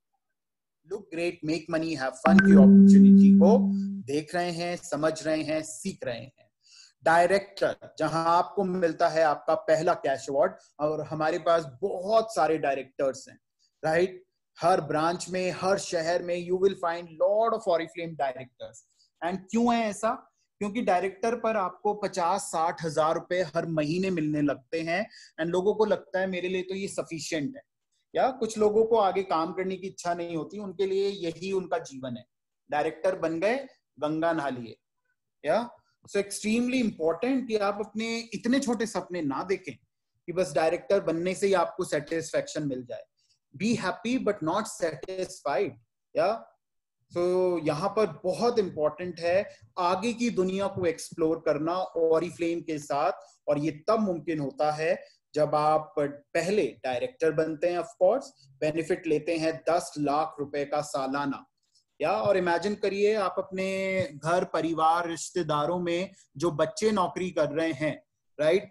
look great, make money, have fun की opportunity को देख रहे हैं, समझ रहे हैं, सीख रहे हैं। डायरेक्टर, जहां आपको मिलता है आपका पहला कैश अवार्ड, और हमारे पास बहुत सारे डायरेक्टर्स हैं, राइट। हर ब्रांच में, हर शहर में you will find lot of Oriflame directors. And क्यों है ऐसा? क्योंकि डायरेक्टर पर आपको पचास साठ हजार रुपए हर महीने मिलने लगते हैं, एंड लोगों को लगता है मेरे लिए तो ये सफिशिएंट है। या कुछ लोगों को आगे काम करने की इच्छा नहीं होती, उनके लिए यही उनका जीवन है, डायरेक्टर बन गए, गंगा नहा लिए। या सो एक्सट्रीमली इंपॉर्टेंट कि आप अपने इतने छोटे सपने ना देखें कि बस डायरेक्टर बनने से ही आपको सेटिस्फेक्शन मिल जाए। Be happy but not satisfied। या सो यहाँ पर बहुत इंपॉर्टेंट है आगे की दुनिया को एक्सप्लोर करना ऑरिफ्लेम के साथ, और ये तब मुमकिन होता है जब आप पहले डायरेक्टर बनते हैं, ऑफ कोर्स बेनिफिट लेते हैं दस लाख रुपए का सालाना। या और इमेजिन करिए आप अपने घर परिवार रिश्तेदारों में जो बच्चे नौकरी कर रहे हैं, राइट,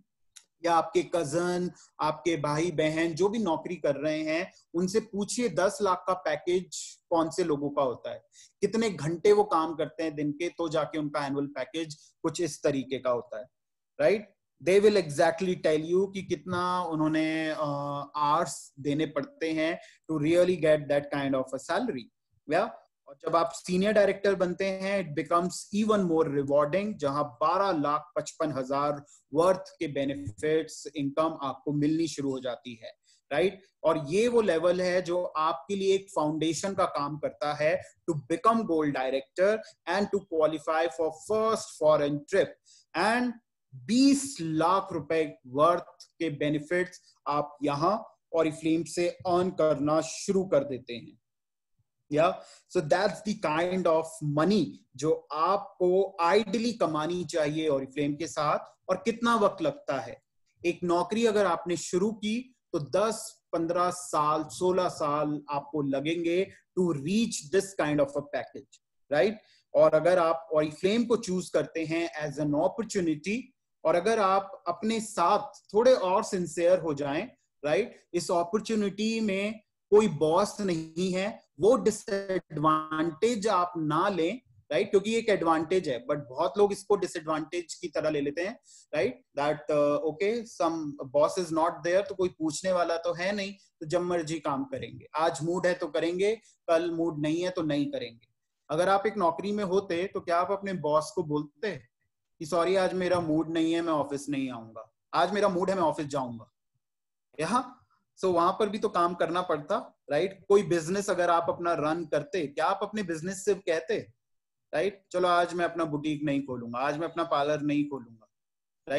या आपके कजन, आपके भाई बहन जो भी नौकरी कर रहे हैं, उनसे पूछिए दस लाख का पैकेज कौन से लोगों का होता है, कितने घंटे वो काम करते हैं दिन के, तो जाके उनका एनुअल पैकेज कुछ इस तरीके का होता है, right. They will exactly tell you कि कितना उन्होंने आवर्स uh, देने पड़ते हैं to really get that kind of a salary. या और जब आप सीनियर डायरेक्टर बनते हैं, it becomes even more rewarding, जहां बारह लाख पचपन हजार वर्थ के बेनिफिट्स इनकम आपको मिलनी शुरू हो जाती है, राइट। और ये वो लेवल है जो आपके लिए एक फाउंडेशन का काम करता है to become gold director and to qualify for first foreign trip. And बीस लाख रुपए वर्थ के बेनिफिट्स आप यहाँ ऑरिफ्लेम से अर्न करना शुरू कर देते हैं। या so that's the kind of money जो आपको आइडियली कमानी चाहिए ऑरिफ्लेम के साथ। और कितना वक्त लगता है? एक नौकरी अगर आपने शुरू की तो दस पंद्रह साल सोलह साल आपको लगेंगे to reach this kind of a package, right. और अगर आप ऑरिफ्लेम को चूज करते हैं एज एन अपॉर्चुनिटी, और अगर आप अपने साथ थोड़े और सिंसियर हो जाएं, राइट, इस अपॉर्चुनिटी में कोई बॉस नहीं है, वो डिसएडवांटेज आप ना लें, राइट, क्योंकि एक एडवांटेज है, बट बहुत लोग इसको डिसएडवांटेज की तरह ले लेते हैं, right, that okay some boss is not there, तो कोई पूछने वाला तो है नहीं, तो जब मर्जी काम करेंगे, आज मूड है तो करेंगे, कल मूड नहीं है तो नहीं करेंगे। अगर आप एक नौकरी में होते तो क्या आप अपने बॉस को बोलते कि सॉरी आज मेरा मूड नहीं है, मैं ऑफिस नहीं आऊंगा, आज मेरा मूड है मैं ऑफिस जाऊंगा? यहाँ सो so, वहां पर भी तो काम करना पड़ता, राइट। कोई बिजनेस अगर आप अपना रन करते, क्या आप अपने बिजनेस से कहते, राइट, चलो आज मैं अपना बुटीक नहीं खोलूंगा, आज मैं अपना पार्लर नहीं खोलूंगा, राइट।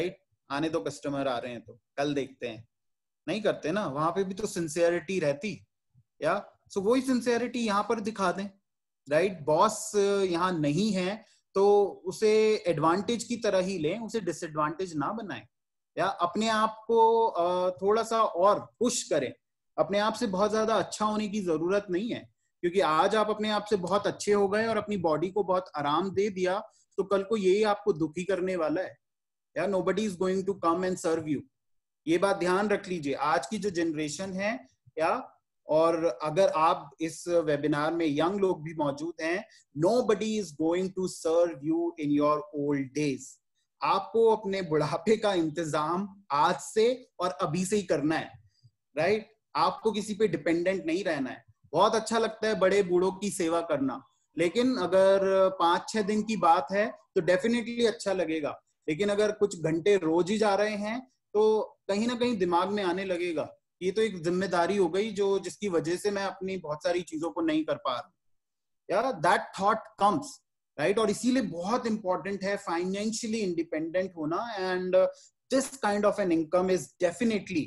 आने दो, कस्टमर आ रहे हैं तो कल देखते हैं, नहीं करते ना, वहां पे भी तो सिंसियरिटी रहती, या सो वही सिंसियरिटी यहाँ पर दिखा दें, राइट। बॉस यहाँ नहीं है तो उसे एडवांटेज की तरह ही लें, उसे डिसएडवांटेज ना बनाएं, या अपने आप को थोड़ा सा और पुश करें। अपने आप से बहुत ज्यादा अच्छा होने की जरूरत नहीं है, क्योंकि आज आप अपने आप से बहुत अच्छे हो गए और अपनी बॉडी को बहुत आराम दे दिया, तो कल को यही आपको दुखी करने वाला है, या nobody is going to come and serve you. ये बात ध्यान रख लीजिए, आज की जो जनरेशन है, या और अगर आप इस वेबिनार में यंग लोग भी मौजूद हैं, nobody is going to serve you in your old days. आपको अपने बुढ़ापे का इंतजाम आज से और अभी से ही करना है, राइट। आपको किसी पे डिपेंडेंट नहीं रहना है। बहुत अच्छा लगता है बड़े बूढ़ों की सेवा करना, लेकिन अगर पांच छह दिन की बात है तो डेफिनेटली अच्छा लगेगा, लेकिन अगर कुछ घंटे रोज ही जा रहे हैं तो कहीं ना कहीं दिमाग में आने लगेगा, ये तो एक जिम्मेदारी हो गई जो जिसकी वजह से मैं अपनी बहुत सारी चीजों को नहीं कर पा रहा, या दैट थॉट कम्स, राइट। और इसीलिए बहुत इंपॉर्टेंट है फाइनेंशियली इंडिपेंडेंट होना, and this kind of an income is definitely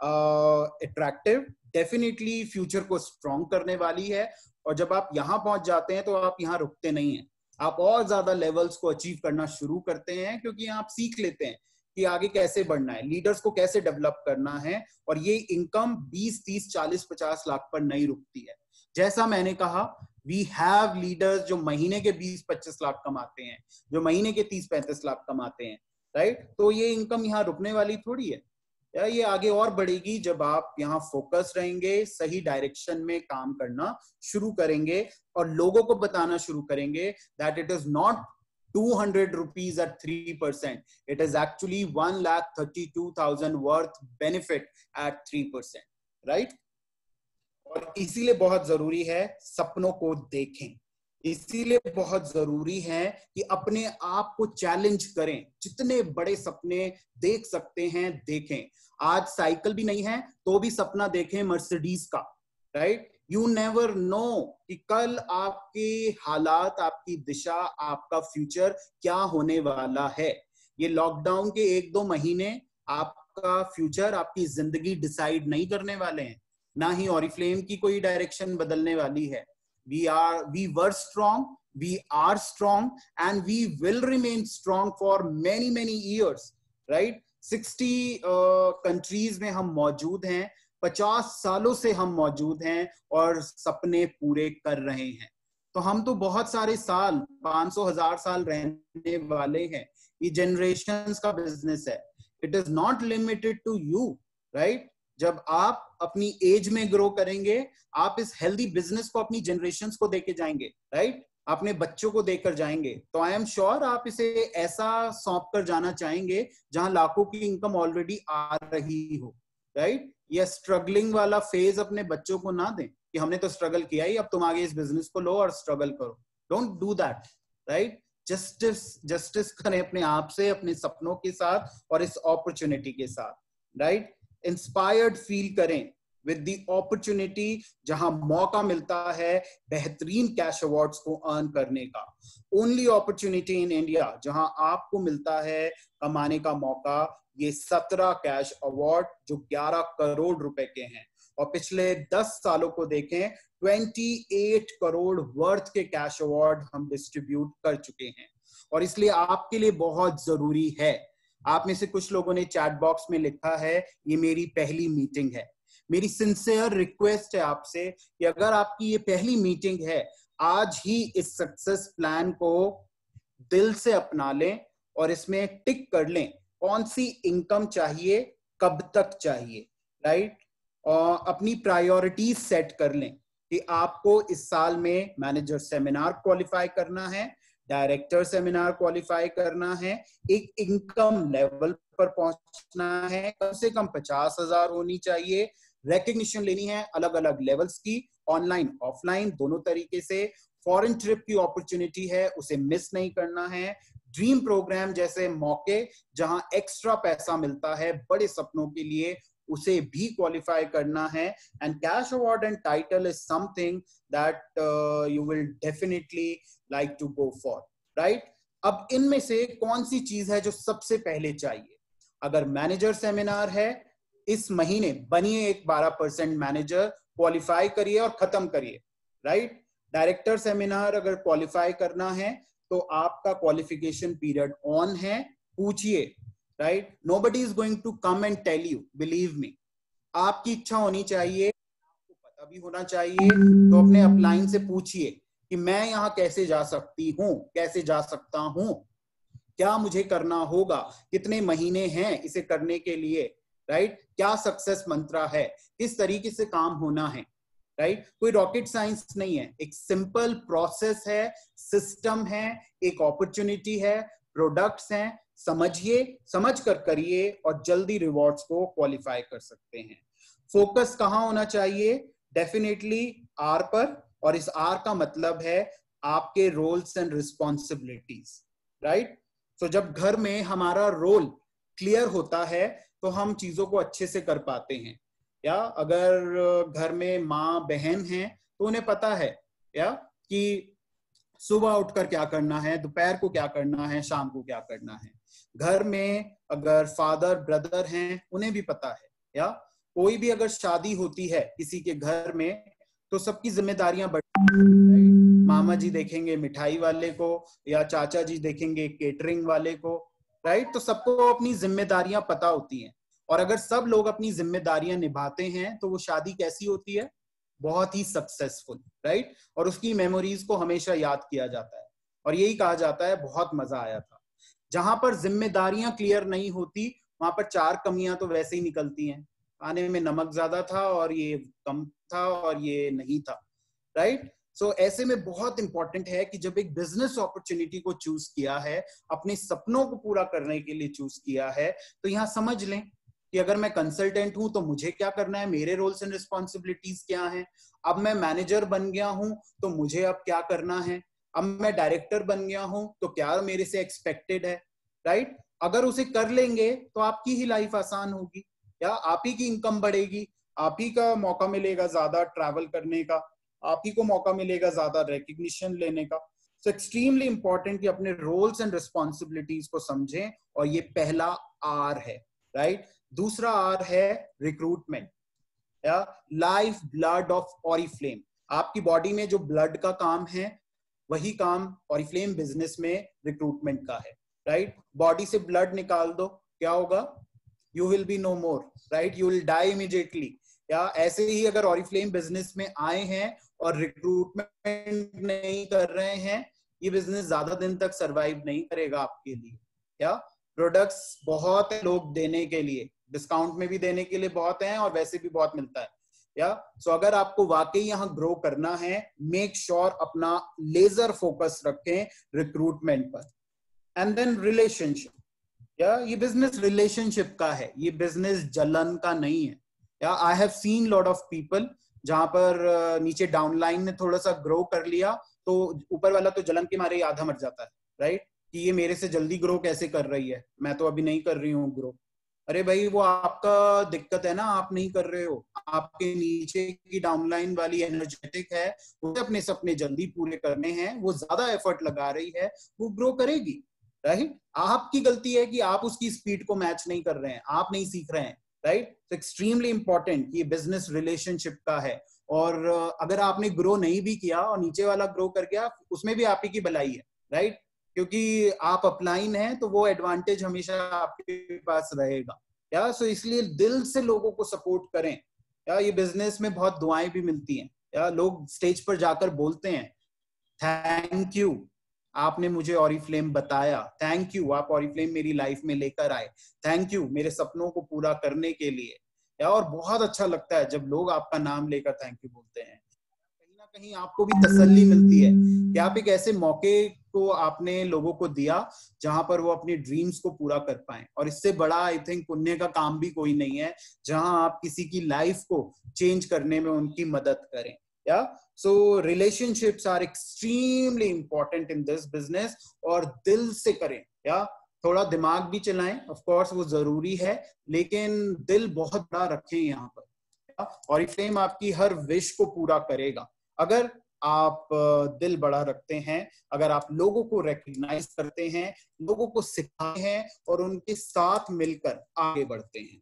attractive, definitely future को स्ट्रॉन्ग करने वाली है। और जब आप यहाँ पहुंच जाते हैं तो आप यहाँ रुकते नहीं हैं, आप और ज्यादा लेवल्स को अचीव करना शुरू करते हैं, क्योंकि आप सीख लेते हैं कि आगे कैसे बढ़ना है, लीडर्स को कैसे डेवलप करना है। और ये इनकम बीस, तीस, चालीस, पचास लाख पर नहीं रुकती है। जैसा मैंने कहा, वी हैव लीडर्स जो महीने के बीस पच्चीस लाख कमाते हैं, जो महीने के तीस पैंतीस लाख कमाते हैं, राइट। तो ये इनकम यहाँ रुकने वाली थोड़ी है, या ये आगे और बढ़ेगी जब आप यहाँ फोकस रहेंगे, सही डायरेक्शन में काम करना शुरू करेंगे और लोगों को बताना शुरू करेंगे that it is not two hundred rupees at three percent. It is actually one lakh thirty-two thousand worth benefit at three percent, right? और इसीलिए बहुत जरूरी है सपनों को देखें, इसीलिए बहुत जरूरी है कि अपने आप को चैलेंज करें, जितने बड़े सपने देख सकते हैं देखें। आज साइकिल भी नहीं है तो भी सपना देखें मर्सिडीज का, राइट। यू नेवर नो कि कल आपके हालात, आपकी दिशा, आपका फ्यूचर क्या होने वाला है। ये लॉकडाउन के एक दो महीने आपका फ्यूचर, आपकी जिंदगी डिसाइड नहीं करने वाले हैं, ना ही ऑरिफ्लेम की कोई डायरेक्शन बदलने वाली है। We are we were strong, we are strong and we will remain strong for many many years, right. Sixty countries में हम मौजूद हैं, पचास सालों से हम मौजूद हैं और सपने पूरे कर रहे हैं। तो हम तो बहुत सारे साल, पांच सौ हजार साल रहने वाले हैं। ये जनरेशंस का बिजनेस है, it is not limited to you, right. जब आप अपनी एज में ग्रो करेंगे, आप इस हेल्दी बिजनेस को अपनी जनरेशंस को देके जाएंगे, राइट। अपने बच्चों को देकर जाएंगे, तो आई एम श्योर आप इसे ऐसा सौंप कर जाना चाहेंगे जहां लाखों की इनकम ऑलरेडी आ रही हो, राइट। ये स्ट्रगलिंग वाला फेज अपने बच्चों को ना दें कि हमने तो स्ट्रगल किया ही, अब तुम आगे इस बिजनेस को लो और स्ट्रगल करो। Don't do that, right. Justice justice करें अपने आप से, अपने सपनों के साथ और इस अपॉर्चुनिटी के साथ, राइट। इंस्पायर्ड फील करें विद द अपॉर्चुनिटी, जहां मौका मिलता है बेहतरीन कैश अवार्ड्स को अर्न करने का। ओनली अपॉर्चुनिटी इन इंडिया जहां आपको मिलता है कमाने का मौका, ये सत्रह कैश अवार्ड जो ग्यारह करोड़ रुपए के हैं। और पिछले दस सालों को देखें, अट्ठाईस करोड़ वर्थ के कैश अवार्ड हम डिस्ट्रीब्यूट कर चुके हैं। और इसलिए आपके लिए बहुत जरूरी है, आप में से कुछ लोगों ने चैट बॉक्स में लिखा है ये मेरी पहली मीटिंग है। मेरी सिंसियर रिक्वेस्ट है आपसे कि अगर आपकी ये पहली मीटिंग है, आज ही इस सक्सेस प्लान को दिल से अपना लें और इसमें टिक कर लें कौन सी इनकम चाहिए, कब तक चाहिए, राइट। और अपनी प्रायोरिटीज सेट कर लें कि आपको इस साल में मैनेजर सेमिनार क्वालिफाई करना है, डायरेक्टर सेमिनार क्वालिफाई करना है, एक इनकम लेवल पर पहुंचना है, कम से कम पचास हजार होनी चाहिए, रिकग्निशन लेनी है अलग अलग लेवल्स की, ऑनलाइन ऑफलाइन दोनों तरीके से। फॉरेन ट्रिप की अपॉर्चुनिटी है, उसे मिस नहीं करना है। ड्रीम प्रोग्राम जैसे मौके जहां एक्स्ट्रा पैसा मिलता है बड़े सपनों के लिए, उसे भी क्वालिफाई करना है। And cash award and title is something that you will definitely like to go for, right. अब इनमें से कौन सी चीज है जो सबसे पहले चाहिए? अगर मैनेजर सेमिनार है, इस महीने बनिए एक बारह परसेंट मैनेजर, क्वालिफाई करिए और खत्म करिए, राइट। डायरेक्टर सेमिनार अगर क्वालिफाई करना है तो आपका क्वालिफिकेशन पीरियड ऑन है, पूछिए, right. Nobody is going to come and tell you, believe me. आपकी इच्छा होनी चाहिए, आपको पता भी होना चाहिए, तो अपने अपलाइन से पूछिए कि मैं यहाँ कैसे जा सकती हूँ, कैसे जा सकता हूँ, क्या मुझे करना होगा, कितने महीने हैं इसे करने के लिए, राइट। क्या सक्सेस मंत्रा है, किस तरीके से काम होना है, राइट। कोई रॉकेट साइंस नहीं है, एक सिंपल प्रोसेस है, सिस्टम है, एक अपॉर्चुनिटी है, प्रोडक्ट्स हैं, समझिए, समझ कर करिए और जल्दी रिवॉर्ड्स को क्वालिफाई कर सकते हैं। फोकस कहाँ होना चाहिए? डेफिनेटली आर पर, और इस आर का मतलब है आपके रोल्स एंड रिस्पॉन्सिबिलिटीज, राइट। तो जब घर में हमारा रोल क्लियर होता है तो हम चीजों को अच्छे से कर पाते हैं। या अगर घर में माँ बहन हैं तो उन्हें पता है या कि सुबह उठकर क्या करना है, दोपहर को क्या करना है, शाम को क्या करना है। घर में अगर फादर ब्रदर हैं उन्हें भी पता है। या कोई भी अगर शादी होती है किसी के घर में तो सबकी जिम्मेदारियां बढ़ती, मामा जी देखेंगे मिठाई वाले को या चाचा जी देखेंगे केटरिंग वाले को, राइट। तो सबको अपनी जिम्मेदारियां पता होती हैं, और अगर सब लोग अपनी जिम्मेदारियां निभाते हैं तो वो शादी कैसी होती है? बहुत ही सक्सेसफुल, राइट। और उसकी मेमोरीज को हमेशा याद किया जाता है, और यही कहा जाता है बहुत मजा आया था। जहां पर जिम्मेदारियां क्लियर नहीं होती वहां पर चार कमियां तो वैसे ही निकलती हैं, खाने में नमक ज्यादा था और ये कम था और ये नहीं था, राइट। सो so, ऐसे में बहुत इंपॉर्टेंट है कि जब एक बिजनेस अपॉर्चुनिटी को चूज किया है, अपने सपनों को पूरा करने के लिए चूज किया है, तो यहाँ समझ लें कि अगर मैं कंसल्टेंट हूं तो मुझे क्या करना है, मेरे रोल्स एंड रिस्पॉन्सिबिलिटीज क्या हैं। अब मैं मैनेजर बन गया हूं तो मुझे अब क्या करना है। अब मैं डायरेक्टर बन गया हूं तो क्या मेरे से एक्सपेक्टेड है, राइट। अगर उसे कर लेंगे तो आपकी ही लाइफ आसान होगी, या आप ही की इनकम बढ़ेगी, आप ही का मौका मिलेगा ज्यादा ट्रैवल करने का, आप ही को मौका मिलेगा ज्यादा रिकग्निशन लेने का। सो एक्सट्रीमली इंपॉर्टेंट कि अपने रोल्स एंड रिस्पॉन्सिबिलिटीज को समझें, और ये पहला आर है, राइट। दूसरा आर है रिक्रूटमेंट, या लाइफ ब्लड ऑफ ऑरिफ्लेम। आपकी बॉडी में जो ब्लड का काम है वही काम ऑरिफ्लेम बिजनेस में रिक्रूटमेंट का है, राइट। बॉडी से ब्लड निकाल दो, क्या होगा? You will be no more, right, you will die immediately. या ऐसे ही अगर ऑरिफ्लेम बिजनेस में आए हैं और रिक्रूटमेंट नहीं कर रहे हैं, ये बिजनेस ज्यादा दिन तक सरवाइव नहीं करेगा आपके लिए। या प्रोडक्ट्स बहुत है लोग देने के लिए, डिस्काउंट में भी देने के लिए बहुत है और वैसे भी बहुत मिलता है। या सो so अगर आपको वाकई यहाँ ग्रो करना है, मेक श्योर sure अपना लेजर फोकस रखें रिक्रूटमेंट पर। एंड देन रिलेशनशिप, या ये बिजनेस रिलेशनशिप का है, ये बिजनेस जलन का नहीं है। या I have seen lot of people जहां पर नीचे डाउनलाइन ने थोड़ा सा ग्रो कर लिया तो ऊपर वाला तो जलन के मारे ही आधा मर जाता है, राइट, कि ये मेरे से जल्दी ग्रो कैसे कर रही है, मैं तो अभी नहीं कर रही हूँ ग्रो। अरे भाई वो आपका दिक्कत है ना, आप नहीं कर रहे हो। आपके नीचे की डाउनलाइन वाली एनर्जेटिक है, उसे अपने सपने जल्दी पूरे करने हैं, वो ज्यादा एफर्ट लगा रही है, वो ग्रो करेगी, राइट। आपकी गलती है कि आप उसकी स्पीड को मैच नहीं कर रहे हैं, आप नहीं सीख रहे हैं, राइट। तो एक्सट्रीमली इंपॉर्टेंट, ये बिजनेस रिलेशनशिप का है। और अगर आपने ग्रो नहीं भी किया और नीचे वाला ग्रो कर गया, उसमें भी आप ही की भलाई है, राइट, क्योंकि आप अपलाइन हैं तो वो एडवांटेज हमेशा आपके पास रहेगा। या सो इसलिए दिल से लोगों को सपोर्ट करें। या ये बिजनेस में बहुत दुआएं भी मिलती हैं, या लोग स्टेज पर जाकर बोलते हैं थैंक यू, आपने मुझे ऑरिफ्लेम बताया, थैंक यू, आप ऑरिफ्लेम मेरी लाइफ में लेकर आए, थैंक यू मेरे सपनों को पूरा करने के लिए। या और बहुत अच्छा लगता है जब लोग आपका नाम लेकर थैंक यू बोलते हैं। कहीं ना कहीं आपको भी तसल्ली मिलती है कि आप एक ऐसे मौके को आपने लोगों को दिया जहां पर वो अपनी ड्रीम्स को पूरा कर पाए। और इससे बड़ा आई थिंक पुण्य का काम भी कोई नहीं है, जहां आप किसी की लाइफ को चेंज करने में उनकी मदद करें। Yeah so relationships are extremely important in this business, और दिल से करें। या थोड़ा दिमाग भी चलाएं, ऑफ कोर्स वो जरूरी है, लेकिन दिल बहुत बड़ा रखें यहाँ पर, और ऑरिफ्लेम आपकी हर विश को पूरा करेगा। अगर आप दिल बड़ा रखते हैं, अगर आप लोगों को रिकॉग्नाइज करते हैं, लोगों को सिखाते हैं और उनके साथ मिलकर आगे बढ़ते हैं।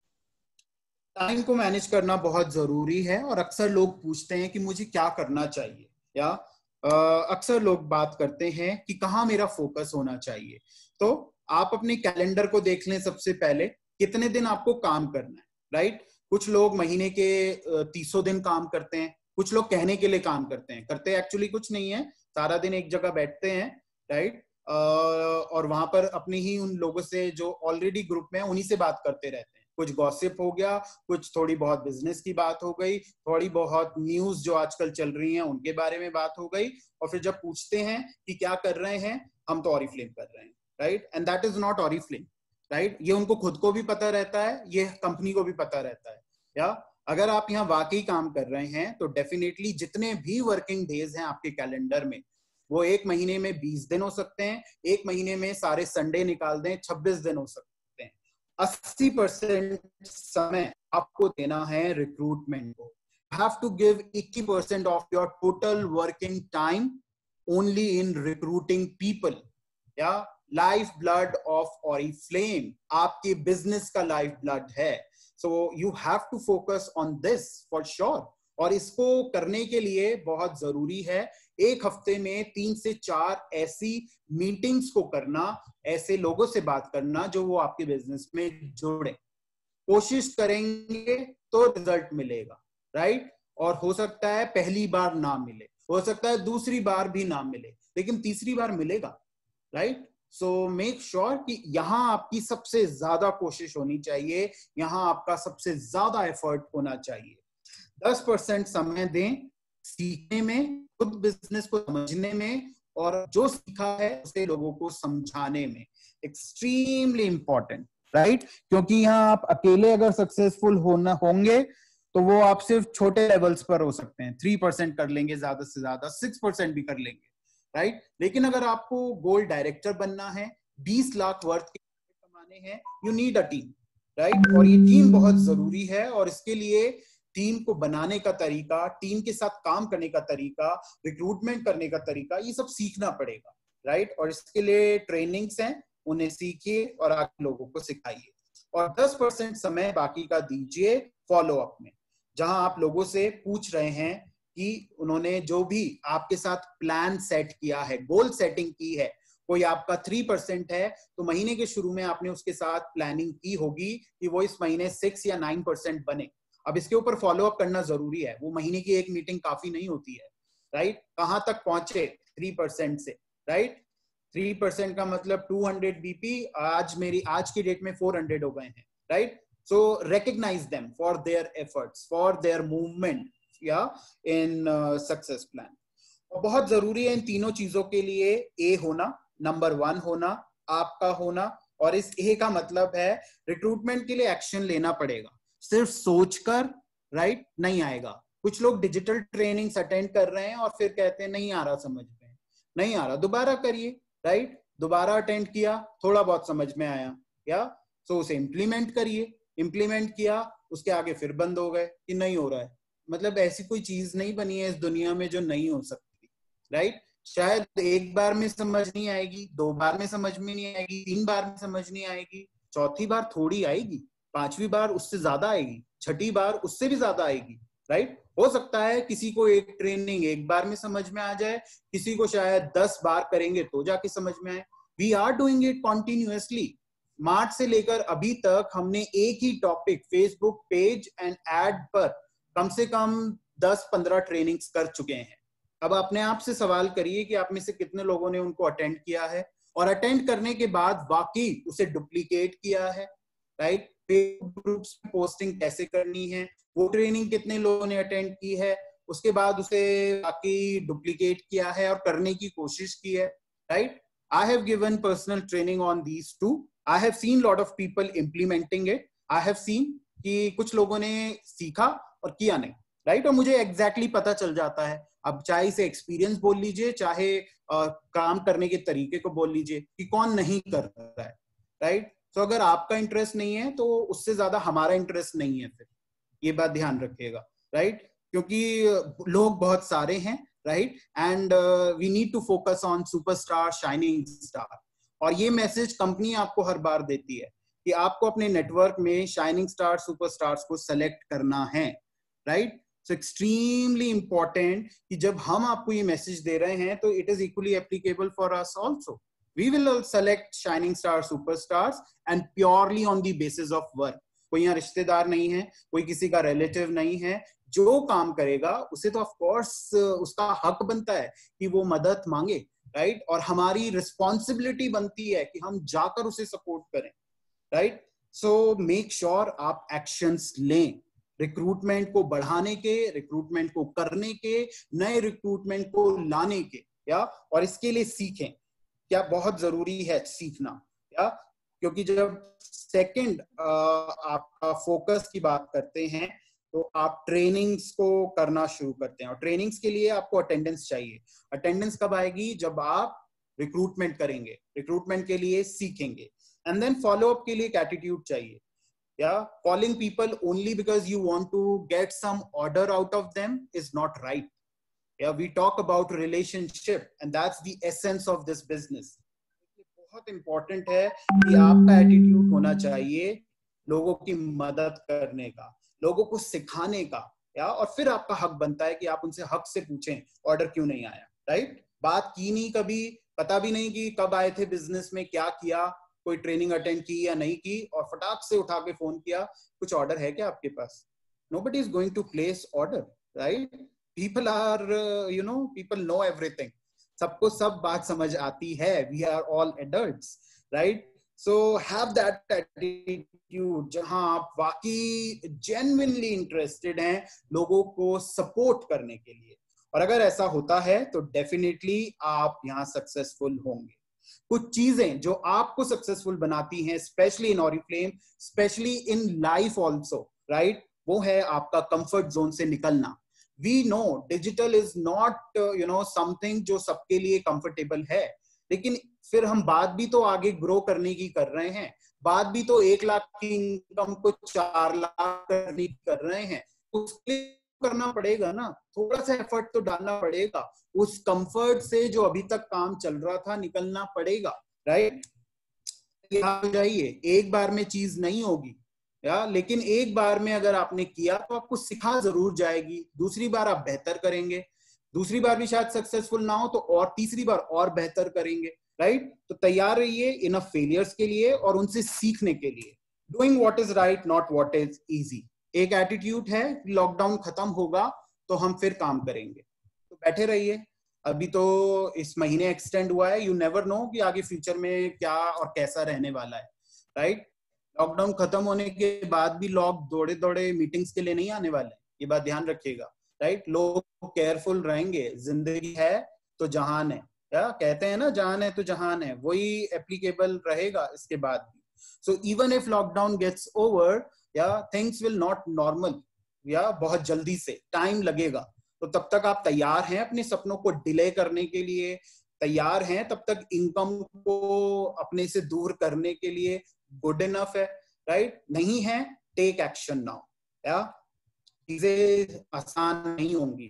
टाइम को मैनेज करना बहुत जरूरी है और अक्सर लोग पूछते हैं कि मुझे क्या करना चाहिए, या अक्सर लोग बात करते हैं कि कहाँ मेरा फोकस होना चाहिए। तो आप अपने कैलेंडर को देख लें सबसे पहले, कितने दिन आपको काम करना है, राइट। कुछ लोग महीने के तीसों दिन काम करते हैं, कुछ लोग कहने के लिए काम करते हैं, करते एक्चुअली कुछ नहीं है, सारा दिन एक जगह बैठते हैं, राइट, और वहां पर अपने ही उन लोगों से जो ऑलरेडी ग्रुप में है उन्हीं से बात करते रहते हैं। कुछ गॉसिप हो गया, कुछ थोड़ी बहुत बिजनेस की बात हो गई, थोड़ी बहुत न्यूज जो आजकल चल रही हैं उनके बारे में बात हो गई, और फिर जब पूछते हैं कि क्या कर रहे हैं, हम तो ऑरिफ्लेम कर रहे हैं, right. And that is not Oriflame, right. ये उनको खुद को भी पता रहता है, ये कंपनी को भी पता रहता है। या अगर आप यहाँ वाकई काम कर रहे हैं तो डेफिनेटली जितने भी वर्किंग डेज हैं आपके कैलेंडर में, वो एक महीने में बीस दिन हो सकते हैं, एक महीने में सारे संडे निकाल दें छब्बीस दिन हो सकते हैं। अस्सी परसेंट समय आपको देना है रिक्रूटमेंट को। Have to give eighty percent of your total working time only in recruiting people. Yeah life blood of Oriflame आपके बिजनेस का लाइफ ब्लड है, so you have to focus on this for sure. और इसको करने के लिए बहुत जरूरी है एक हफ्ते में तीन से चार ऐसी मीटिंग्स को करना, ऐसे लोगों से बात करना जो वो आपके बिजनेस में जोड़े। कोशिश करेंगे तो रिजल्ट मिलेगा, राइट। और हो सकता है पहली बार ना मिले, हो सकता है दूसरी बार भी ना मिले, लेकिन तीसरी बार मिलेगा, राइट। सो मेक श्योर कि यहां आपकी सबसे ज्यादा कोशिश होनी चाहिए, यहां आपका सबसे ज्यादा एफर्ट होना चाहिए। दस परसेंट समय दें सीखने में, खुद बिजनेस को समझने में, और जो सीखा है उसे लोगों को समझाने में। Extremely important, right. क्योंकि यहाँ आप अकेले अगर सक्सेसफुल होना होंगे तो वो आप सिर्फ छोटे लेवल्स पर हो सकते हैं, थ्री परसेंट कर लेंगे, ज्यादा से ज्यादा सिक्स परसेंट भी कर लेंगे, राइट। लेकिन अगर आपको गोल्ड डायरेक्टर बनना है, बीस लाख वर्थ के कमाने हैं, you need a team, right. और ये टीम बहुत जरूरी है, और इसके लिए टीम को बनाने का तरीका, टीम के साथ काम करने का तरीका, रिक्रूटमेंट करने का तरीका, ये सब सीखना पड़ेगा, राइट। और इसके लिए ट्रेनिंग्स हैं, उन्हें सीखिए और आगे लोगों को सिखाइए। और दस परसेंट समय बाकी का दीजिए फॉलो अप में, जहां आप लोगों से पूछ रहे हैं कि उन्होंने जो भी आपके साथ प्लान सेट किया है, गोल सेटिंग की है, कोई आपका थ्री परसेंट है तो महीने के शुरू में आपने उसके साथ प्लानिंग की होगी कि वो इस महीने सिक्स या नाइन परसेंट बने। अब इसके ऊपर फॉलो अप करना जरूरी है, वो महीने की एक मीटिंग काफी नहीं होती है, राइट। कहां तक पहुंचे थ्री परसेंट से, राइट। थ्री परसेंट का मतलब टू हंड्रेड बीपी, आज मेरी आज की डेट में फोर हंड्रेड हो गए हैं, right. So recognize them for their efforts, for their movement yeah in success plan. और बहुत जरूरी है इन तीनों चीजों के लिए ए होना, नंबर वन होना, आपका होना। और इस ए का मतलब है रिक्रूटमेंट के लिए एक्शन लेना पड़ेगा, सिर्फ सोचकर राइट नहीं आएगा। कुछ लोग डिजिटल ट्रेनिंग्स अटेंड कर रहे हैं और फिर कहते हैं नहीं आ रहा समझ में, नहीं आ रहा, दोबारा करिए, राइट। दोबारा अटेंड किया, थोड़ा बहुत समझ में आया, या सो उसे इम्प्लीमेंट करिए, इम्प्लीमेंट किया, उसके आगे फिर बंद हो गए कि नहीं हो रहा है। मतलब ऐसी कोई चीज नहीं बनी है इस दुनिया में जो नहीं हो सकती, राइट। शायद एक बार में समझ नहीं आएगी, दो बार में समझ में नहीं आएगी, तीन बार में समझ नहीं आएगी, चौथी बार थोड़ी आएगी, पांचवी बार उससे ज्यादा आएगी, छठी बार उससे भी ज्यादा आएगी, राइट। हो सकता है किसी को एक ट्रेनिंग एक बार में समझ में आ जाए, किसी को शायद दस बार करेंगे तो जाके समझ में आए। We are doing it continuously. March से लेकर अभी तक हमने एक ही topic Facebook page and ad पर कम से कम दस पंद्रह ट्रेनिंग्स कर चुके हैं। अब अपने आप से सवाल करिए कि आप में से कितने लोगों ने उनको अटेंड किया है, और अटेंड करने के बाद वाकई उसे डुप्लीकेट किया है, राइट। फेसबुक ग्रुप्स में पोस्टिंग कैसे करनी है, वो ट्रेनिंग कितने लोगों ने अटेंड की है, उसके बाद उसे बाकी डुप्लीकेट किया है और करने की कोशिश की है, right. I have given personal training on these two. I have seen lot of people implementing it. I have seen कि कुछ लोगों ने सीखा और किया नहीं, राइट। और मुझे एग्जैक्टली पता चल जाता है, अब चाहे इसे एक्सपीरियंस बोल लीजिए, चाहे आ, काम करने के तरीके को बोल लीजिए, कि कौन नहीं कर रहा है, राइट। तो अगर आपका इंटरेस्ट नहीं है तो उससे ज्यादा हमारा इंटरेस्ट नहीं है, फिर ये बात ध्यान रखिएगा, राइट। क्योंकि लोग बहुत सारे हैं, right, and we need to focus on superstar, shining star. और ये मैसेज कंपनी आपको हर बार देती है कि आपको अपने नेटवर्क में शाइनिंग स्टार, सुपरस्टार्स को सेलेक्ट करना है, राइट। सो एक्सट्रीमली इंपॉर्टेंट कि जब हम आपको ये मैसेज दे रहे हैं तो it is equally applicable for us also. We will select shining star, superstars and purely on the basis of work. कोई यहाँ रिश्तेदार नहीं है, कोई किसी का रिलेटिव नहीं है, जो काम करेगा उसे तो ऑफ कोर्स उसका हक बनता है कि वो मदद मांगे, राइट। और हमारी रिस्पॉन्सिबिलिटी बनती है कि हम जाकर उसे सपोर्ट करें, राइट। सो मेक श्योर आप एक्शंस लें रिक्रूटमेंट को बढ़ाने के, रिक्रूटमेंट को करने के, नए रिक्रूटमेंट को लाने के, या और इसके लिए सीखें। क्या बहुत जरूरी है सीखना, या क्योंकि जब सेकंड आपका फोकस की बात करते हैं तो आप ट्रेनिंग्स को करना शुरू करते हैं, और ट्रेनिंग्स के लिए आपको अटेंडेंस चाहिए। अटेंडेंस कब आएगी? जब आप रिक्रूटमेंट करेंगे, रिक्रूटमेंट के लिए सीखेंगे। एंड देन फॉलो अप के लिए एक एटीट्यूड चाहिए। Yeah, calling people only because you want to get some order out of them is not right. Yeah, we talk about relationship and that's the essence of this business. बहुत important है कि आपका attitude होना चाहिए लोगों की मदद करने का, लोगों को सिखाने का, या और फिर आपका हक बनता है कि आप उनसे हक से पूछें ऑर्डर क्यों नहीं आया, राइट। बात की नहीं कभी, पता भी नहीं कि कब आए थे बिजनेस में, क्या किया, कोई ट्रेनिंग अटेंड की या नहीं की, और फटाक से उठा के फोन किया, कुछ ऑर्डर है क्या आपके पास? Nobody is going to place order, right? People are, uh, you know, people know everything. सबको सब बात समझ आती है. We are all adults, right? So have that attitude जहां आप वाकई genuinely interested हैं लोगों को सपोर्ट करने के लिए, और अगर ऐसा होता है तो डेफिनेटली आप यहाँ सक्सेसफुल होंगे। कुछ चीजें जो आपको सक्सेसफुल बनाती हैं, specially in Oriflame, specially in life also, right, वो है आपका कंफर्ट जोन से निकलना। We know digital is not you know something जो सबके लिए कंफर्टेबल है, लेकिन फिर हम बात भी तो आगे ग्रो करने की कर रहे हैं, बात भी तो एक लाख की इनकम को चार लाख करने की कर रहे हैं, उसके लिए करना पड़ेगा ना, थोड़ा सा एफर्ट तो डालना पड़ेगा, उस कंफर्ट से जो अभी तक काम चल रहा था निकलना पड़ेगा, राइट। यहाँ जाइए, एक बार में चीज नहीं होगी, या लेकिन एक बार में अगर आपने किया तो आपको सिखा जरूर जाएगी, दूसरी बार आप बेहतर करेंगे, दूसरी बार भी शायद सक्सेसफुल ना हो तो और तीसरी बार और बेहतर करेंगे, राइट। तो तैयार रहिए इनफ फेलियर्स के लिए और उनसे सीखने के लिए। Doing what is right, not what is easy. एक एटीट्यूड है, लॉकडाउन खत्म होगा तो हम फिर काम करेंगे, तो बैठे रहिए। अभी तो इस महीने एक्सटेंड हुआ है, यू नेवर नो कि आगे फ्यूचर में क्या और कैसा रहने वाला है, राइट। लॉकडाउन खत्म होने के बाद भी लोग दौड़े दौड़े मीटिंग्स के लिए नहीं आने वाले, ये बात ध्यान रखिएगा, राइट। लोग केयरफुल रहेंगे, जिंदगी है तो जहान है, या कहते हैं ना जहान है तो जहान है, वही एप्लीकेबल रहेगा इसके बाद भी। So even if lockdown gets over, yeah things will not normal, yeah बहुत जल्दी से टाइम लगेगा, तो तब तक आप तैयार हैं अपने सपनों को डिले करने के लिए, तैयार हैं तब तक इनकम को अपने से दूर करने के लिए, गुड इनफ है, राइट। नहीं है, टेक एक्शन नाउ, या चीजें आसान नहीं होंगी,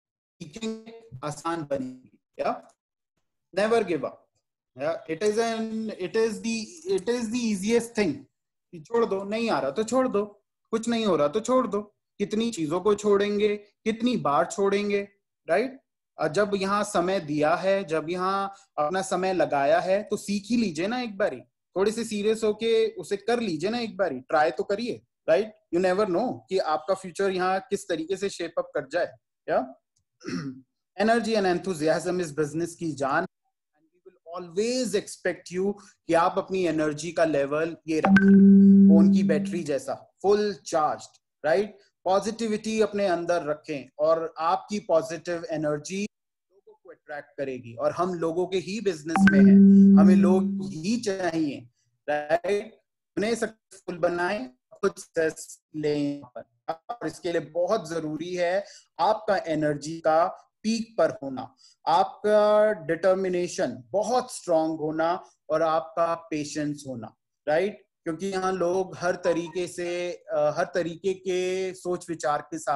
आसान बनेगी, yeah never give up, yeah it is an it is the it is the easiest thing. छोड़ दो, नहीं आ रहा तो छोड़ दो, कुछ नहीं हो रहा तो छोड़ दो। कितनी चीजों को छोड़ेंगे, कितनी बार छोड़ेंगे, राइट। जब यहाँ समय दिया है, जब यहाँ अपना समय लगाया है तो सीख ही लीजिए ना एक बारी, थोड़ी सी सीरियस होके उसे कर लीजिए ना एक बारी, ट्राई तो करिए, राइट। यू नेवर नो कि आपका फ्यूचर यहाँ किस तरीके से शेप अप कर जाए, या एनर्जी एंड एंथुसियाज्म इस बिजनेस की जान। ऑलवेज एक्सपेक्ट यू कि आप अपनी एनर्जी का लेवल ये रखें, फोन की बैटरी जैसा फुल चार्ज्ड, राइट। पॉजिटिविटी अपने अंदर रखें और आपकी पॉजिटिव एनर्जी लोगों को अट्रैक्ट करेगी, और हम लोगों के ही बिजनेस में हैं, हमें लोग ही चाहिए, राइट। उन्हें सक्सेसफुल बनाएं, खुद सक्सेस लें, और इसके लिए बहुत जरूरी है आपका एनर्जी का पीक पर होना, आपका डिटर्मिनेशन बहुत स्ट्रांग होना, और आपका पेशेंस होना, राइट। क्योंकि यहाँ लोग हर तरीके से हर तरीके के सोच विचार के साथ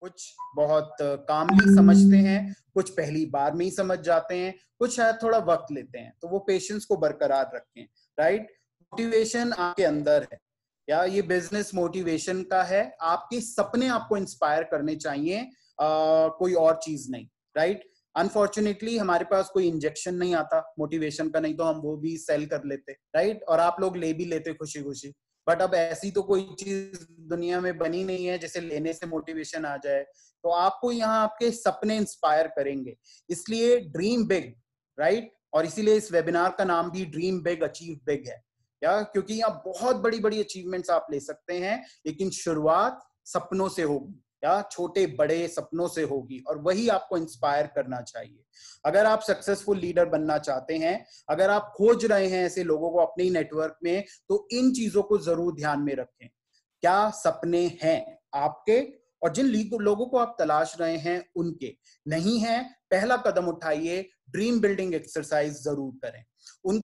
कुछ बहुत कामली समझते हैं, कुछ पहली बार में ही समझ जाते हैं, कुछ शायद थोड़ा वक्त लेते हैं। तो वो पेशेंस को बरकरार रखें, राइट। मोटिवेशन आपके अंदर है, या ये बिजनेस मोटिवेशन का है। आपके सपने आपको इंस्पायर करने चाहिए, आ, कोई और चीज नहीं, राइट। अनफॉर्चुनेटली हमारे पास कोई इंजेक्शन नहीं आता मोटिवेशन का, नहीं तो हम वो भी सेल कर लेते, राइट, और आप लोग ले भी लेते खुशी खुशी। बट अब ऐसी तो कोई चीज दुनिया में बनी नहीं है जिसे लेने से मोटिवेशन आ जाए। तो आपको यहाँ आपके सपने इंस्पायर करेंगे, इसलिए ड्रीम बिग, राइट। और इसीलिए इस वेबिनार का नाम भी ड्रीम बिग अचीव बिग है, या क्योंकि यहाँ बहुत बड़ी बड़ी अचीवमेंट्स आप ले सकते हैं, लेकिन शुरुआत सपनों से होगी, या छोटे बड़े सपनों से होगी, और वही आपको इंस्पायर करना चाहिए। अगर आप सक्सेसफुल लीडर बनना चाहते हैं, अगर आप खोज रहे हैं ऐसे लोगों को अपने नेटवर्क में, तो इन चीजों को जरूर ध्यान में रखें। क्या सपने हैं आपके, और जिन लोगों को आप तलाश रहे हैं उनके नहीं है, पहला कदम उठाइए, ड्रीम बिल्डिंग एक्सरसाइज जरूर करें। उन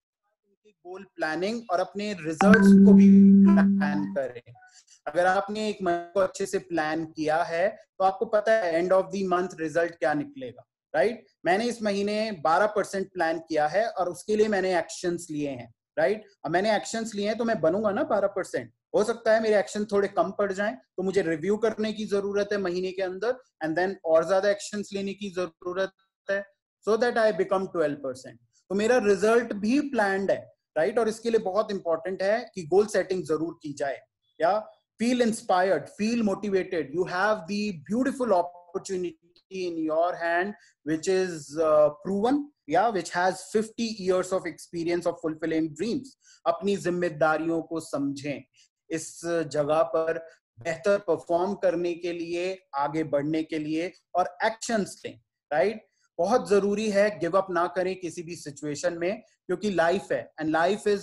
गोल प्लानिंग और अपने रिजल्ट्स को भी प्लान करें। अगर आपने एक महीने को अच्छे से प्लान किया है, तो आपको पता है end of the month result क्या निकलेगा, राइट। मैंने इस महीने बारह परसेंट प्लान किया है और उसके लिए मैंने एक्शंस लिए हैं, राइट। अब मैंने एक्शंस लिए हैं तो मैं बनूंगा ना बारह परसेंट। हो सकता है मेरे एक्शन थोड़े कम पड़ जाएं, तो मुझे रिव्यू करने की जरूरत है महीने के अंदर, एंड देन और ज्यादा एक्शंस लेने की जरूरत है, so that I become twelve percent. तो मेरा रिजल्ट भी प्लान्ड है, राइट। और इसके लिए बहुत इंपॉर्टेंट है कि गोल सेटिंग जरूर की जाए, या feel inspired, feel motivated. You have the beautiful opportunity in your hand, which is uh, proven, yeah, which has fifty years of experience of fulfilling dreams. अपनी जिम्मेदारियों को समझें, इस जगह पर बेहतर परफॉर्म करने के लिए, आगे बढ़ने के लिए, और एक्शंस लें, राइट। बहुत जरूरी है गिव अप ना करें किसी भी सिचुएशन में, क्योंकि लाइफ है, and life is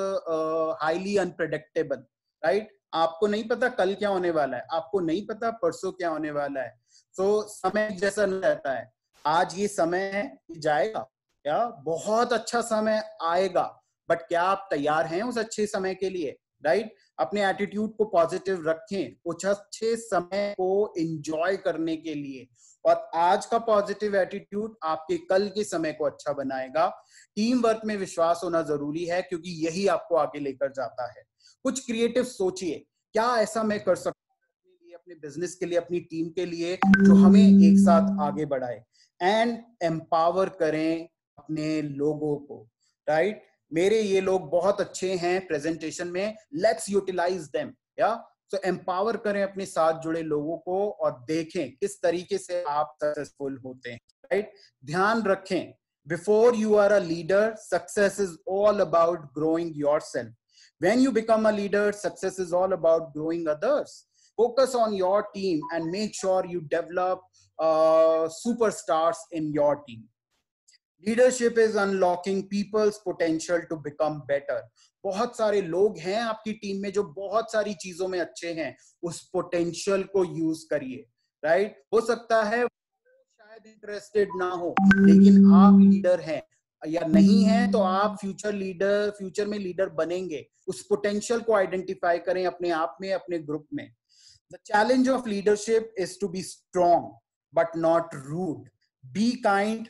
highly unpredictable, right. आपको नहीं पता कल क्या होने वाला है, आपको नहीं पता परसों क्या होने वाला है। तो समय जैसा नहीं रहता है, आज ये समय है, जाएगा, या बहुत अच्छा समय आएगा, बट क्या आप तैयार हैं उस अच्छे समय के लिए, राइट। अपने एटीट्यूड को पॉजिटिव रखें उस अच्छे समय को एंजॉय करने के लिए, और आज का पॉजिटिव एटीट्यूड आपके कल के समय को अच्छा बनाएगा। टीम वर्क में विश्वास होना जरूरी है, क्योंकि यही आपको आगे लेकर जाता है। कुछ क्रिएटिव सोचिए, क्या ऐसा मैं कर सकता हूं अपने लिए, अपने बिजनेस के लिए, अपनी टीम के लिए, जो हमें एक साथ आगे बढ़ाए। एंड एम्पावर करें अपने लोगों को, राइट। मेरे ये लोग बहुत अच्छे हैं प्रेजेंटेशन में, लेट्स यूटिलाइज देम, या तो एम्पावर करें अपने साथ जुड़े लोगों को, और देखें किस तरीके से आप सक्सेसफुल होते हैं, राइट। ध्यान रखें, before you are a leader, success is all about growing yourself. When you become a leader, success is all about growing others. Focus on your team and make sure you develop uh, superstars in your team. Leadership is unlocking people's potential to become better. बहुत सारे लोग हैं आपकी टीम में जो बहुत सारी चीजों में अच्छे हैं, उस पोटेंशियल को यूज करिए, राइट। हो सकता है शायद इंटरेस्टेड ना हो, लेकिन आप लीडर हैं या नहीं है, तो आप फ्यूचर लीडर, फ्यूचर में लीडर बनेंगे। उस पोटेंशियल को आइडेंटिफाई करें अपने आप में, अपने ग्रुप में। The challenge of leadership is to be strong but not rude, be kind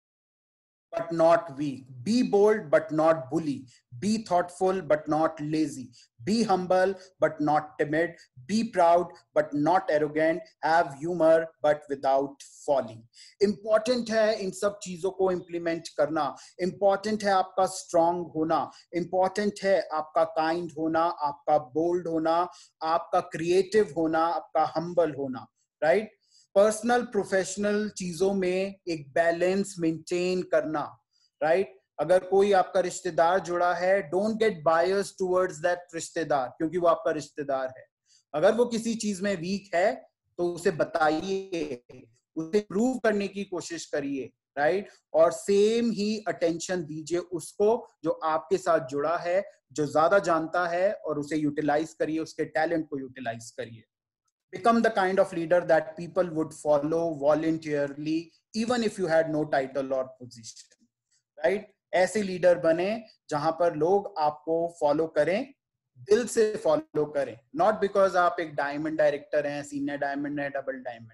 but not weak. Be bold but not bully. Be thoughtful but not lazy. Be humble but not timid. Be proud but not arrogant. Have humor but without folly. Important है इन सब चीजों को implement करना. Important है आपका strong होना. Important है आपका kind होना, आपका bold होना, आपका creative होना, आपका humble होना, right? पर्सनल प्रोफेशनल चीजों में एक बैलेंस मेंटेन करना, राइट right? अगर कोई आपका रिश्तेदार जुड़ा है, don't get bias towards that रिश्तेदार, क्योंकि वो आपका रिश्तेदार है। अगर वो किसी चीज में वीक है तो उसे बताइए, उसे प्रूव करने की कोशिश करिए, राइट right? और सेम ही अटेंशन दीजिए उसको जो आपके साथ जुड़ा है, जो ज्यादा जानता है, और उसे यूटिलाइज करिए, उसके टैलेंट को यूटिलाइज करिए। Become the kind of leader that people would follow voluntarily, even if you had no title or position, right? ऐसे लीडर बने जहां पर लोग आपको फॉलो करें, दिल से फॉलो करें, नॉट बिकॉज आप एक डायमंड डायरेक्टर हैं, सीनियर डायमंड है, डबल डायमंड है,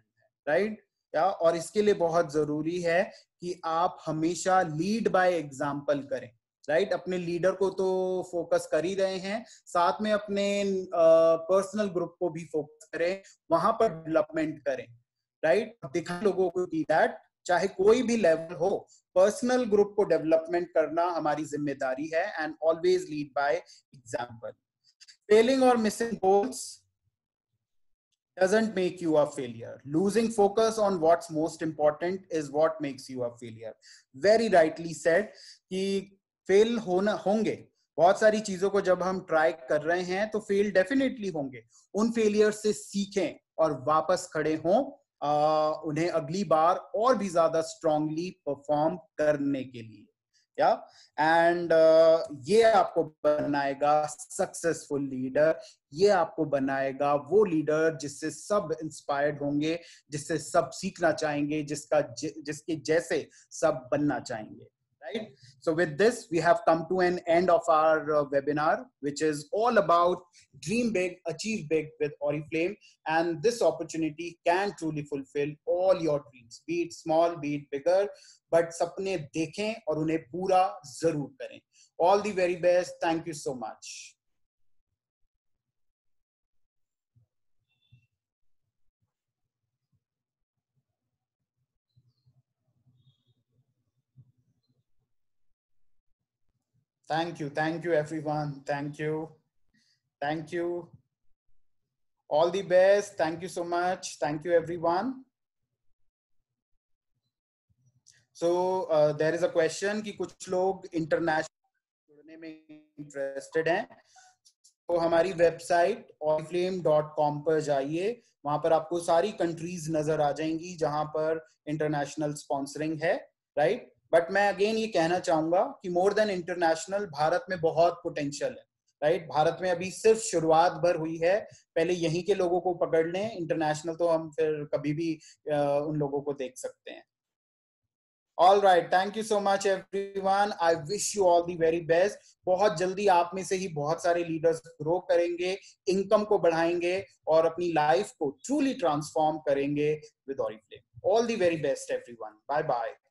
राइट या और इसके लिए बहुत जरूरी है कि आप हमेशा लीड बाय एग्जाम्पल करें, राइट right? अपने लीडर को तो फोकस कर ही रहे हैं, साथ में अपने पर्सनल uh, ग्रुप को भी फोकस करें, वहां पर डेवलपमेंट करें, राइट right? दिखाएं लोगों को कि दैट चाहे कोई भी लेवल हो, पर्सनल ग्रुप को डेवलपमेंट करना हमारी जिम्मेदारी है, and always lead by example. Failing और missing goals doesn't make you a failure. Losing focus on what's most important is what makes you a failure. Very rightly said कि फेल होना होंगे, बहुत सारी चीजों को जब हम ट्राई कर रहे हैं तो फेल डेफिनेटली होंगे. उन फेलियर से सीखें और वापस खड़े हों, आ, उन्हें अगली बार और भी ज्यादा स्ट्रांगली परफॉर्म करने के लिए. या एंड ये आपको बनाएगा सक्सेसफुल लीडर, ये आपको बनाएगा वो लीडर जिससे सब इंस्पायर्ड होंगे, जिससे सब सीखना चाहेंगे, जिसका जिसके जैसे सब बनना चाहेंगे. Right? So with this, we have come to an end of our uh, webinar, which is all about dream big, achieve big with Oriflame. And this opportunity can truly fulfill all your dreams, be it small, be it bigger, but sapne dekhen aur unhe pura zarur karen. All the very best. Thank you so much. Thank you. Thank you, everyone. Thank you. Thank you. All the best. Thank you so much. Thank you, everyone. So uh, there is a question कि कुछ लोग इंटरनेशनल जुड़ने में इंटरेस्टेड हैं, तो हमारी वेबसाइट oriflame dot com पर जाइए, वहां पर आपको सारी कंट्रीज नजर आ जाएंगी जहां पर इंटरनेशनल स्पॉन्सरिंग है, राइट. बट मैं अगेन ये कहना चाहूंगा कि मोर देन इंटरनेशनल, भारत में बहुत पोटेंशियल है, राइट right? भारत में अभी सिर्फ शुरुआत भर हुई है, पहले यहीं के लोगों को पकड़ लें, इंटरनेशनल तो हम फिर कभी भी आ, उन लोगों को देख सकते हैं. All right, thank you so much everyone. I wish you all the very best. बहुत जल्दी आप में से ही बहुत सारे लीडर्स ग्रो करेंगे, इनकम को बढ़ाएंगे और अपनी लाइफ को ट्रूली ट्रांसफॉर्म करेंगे with Oriflame. All the very best everyone. Bye bye.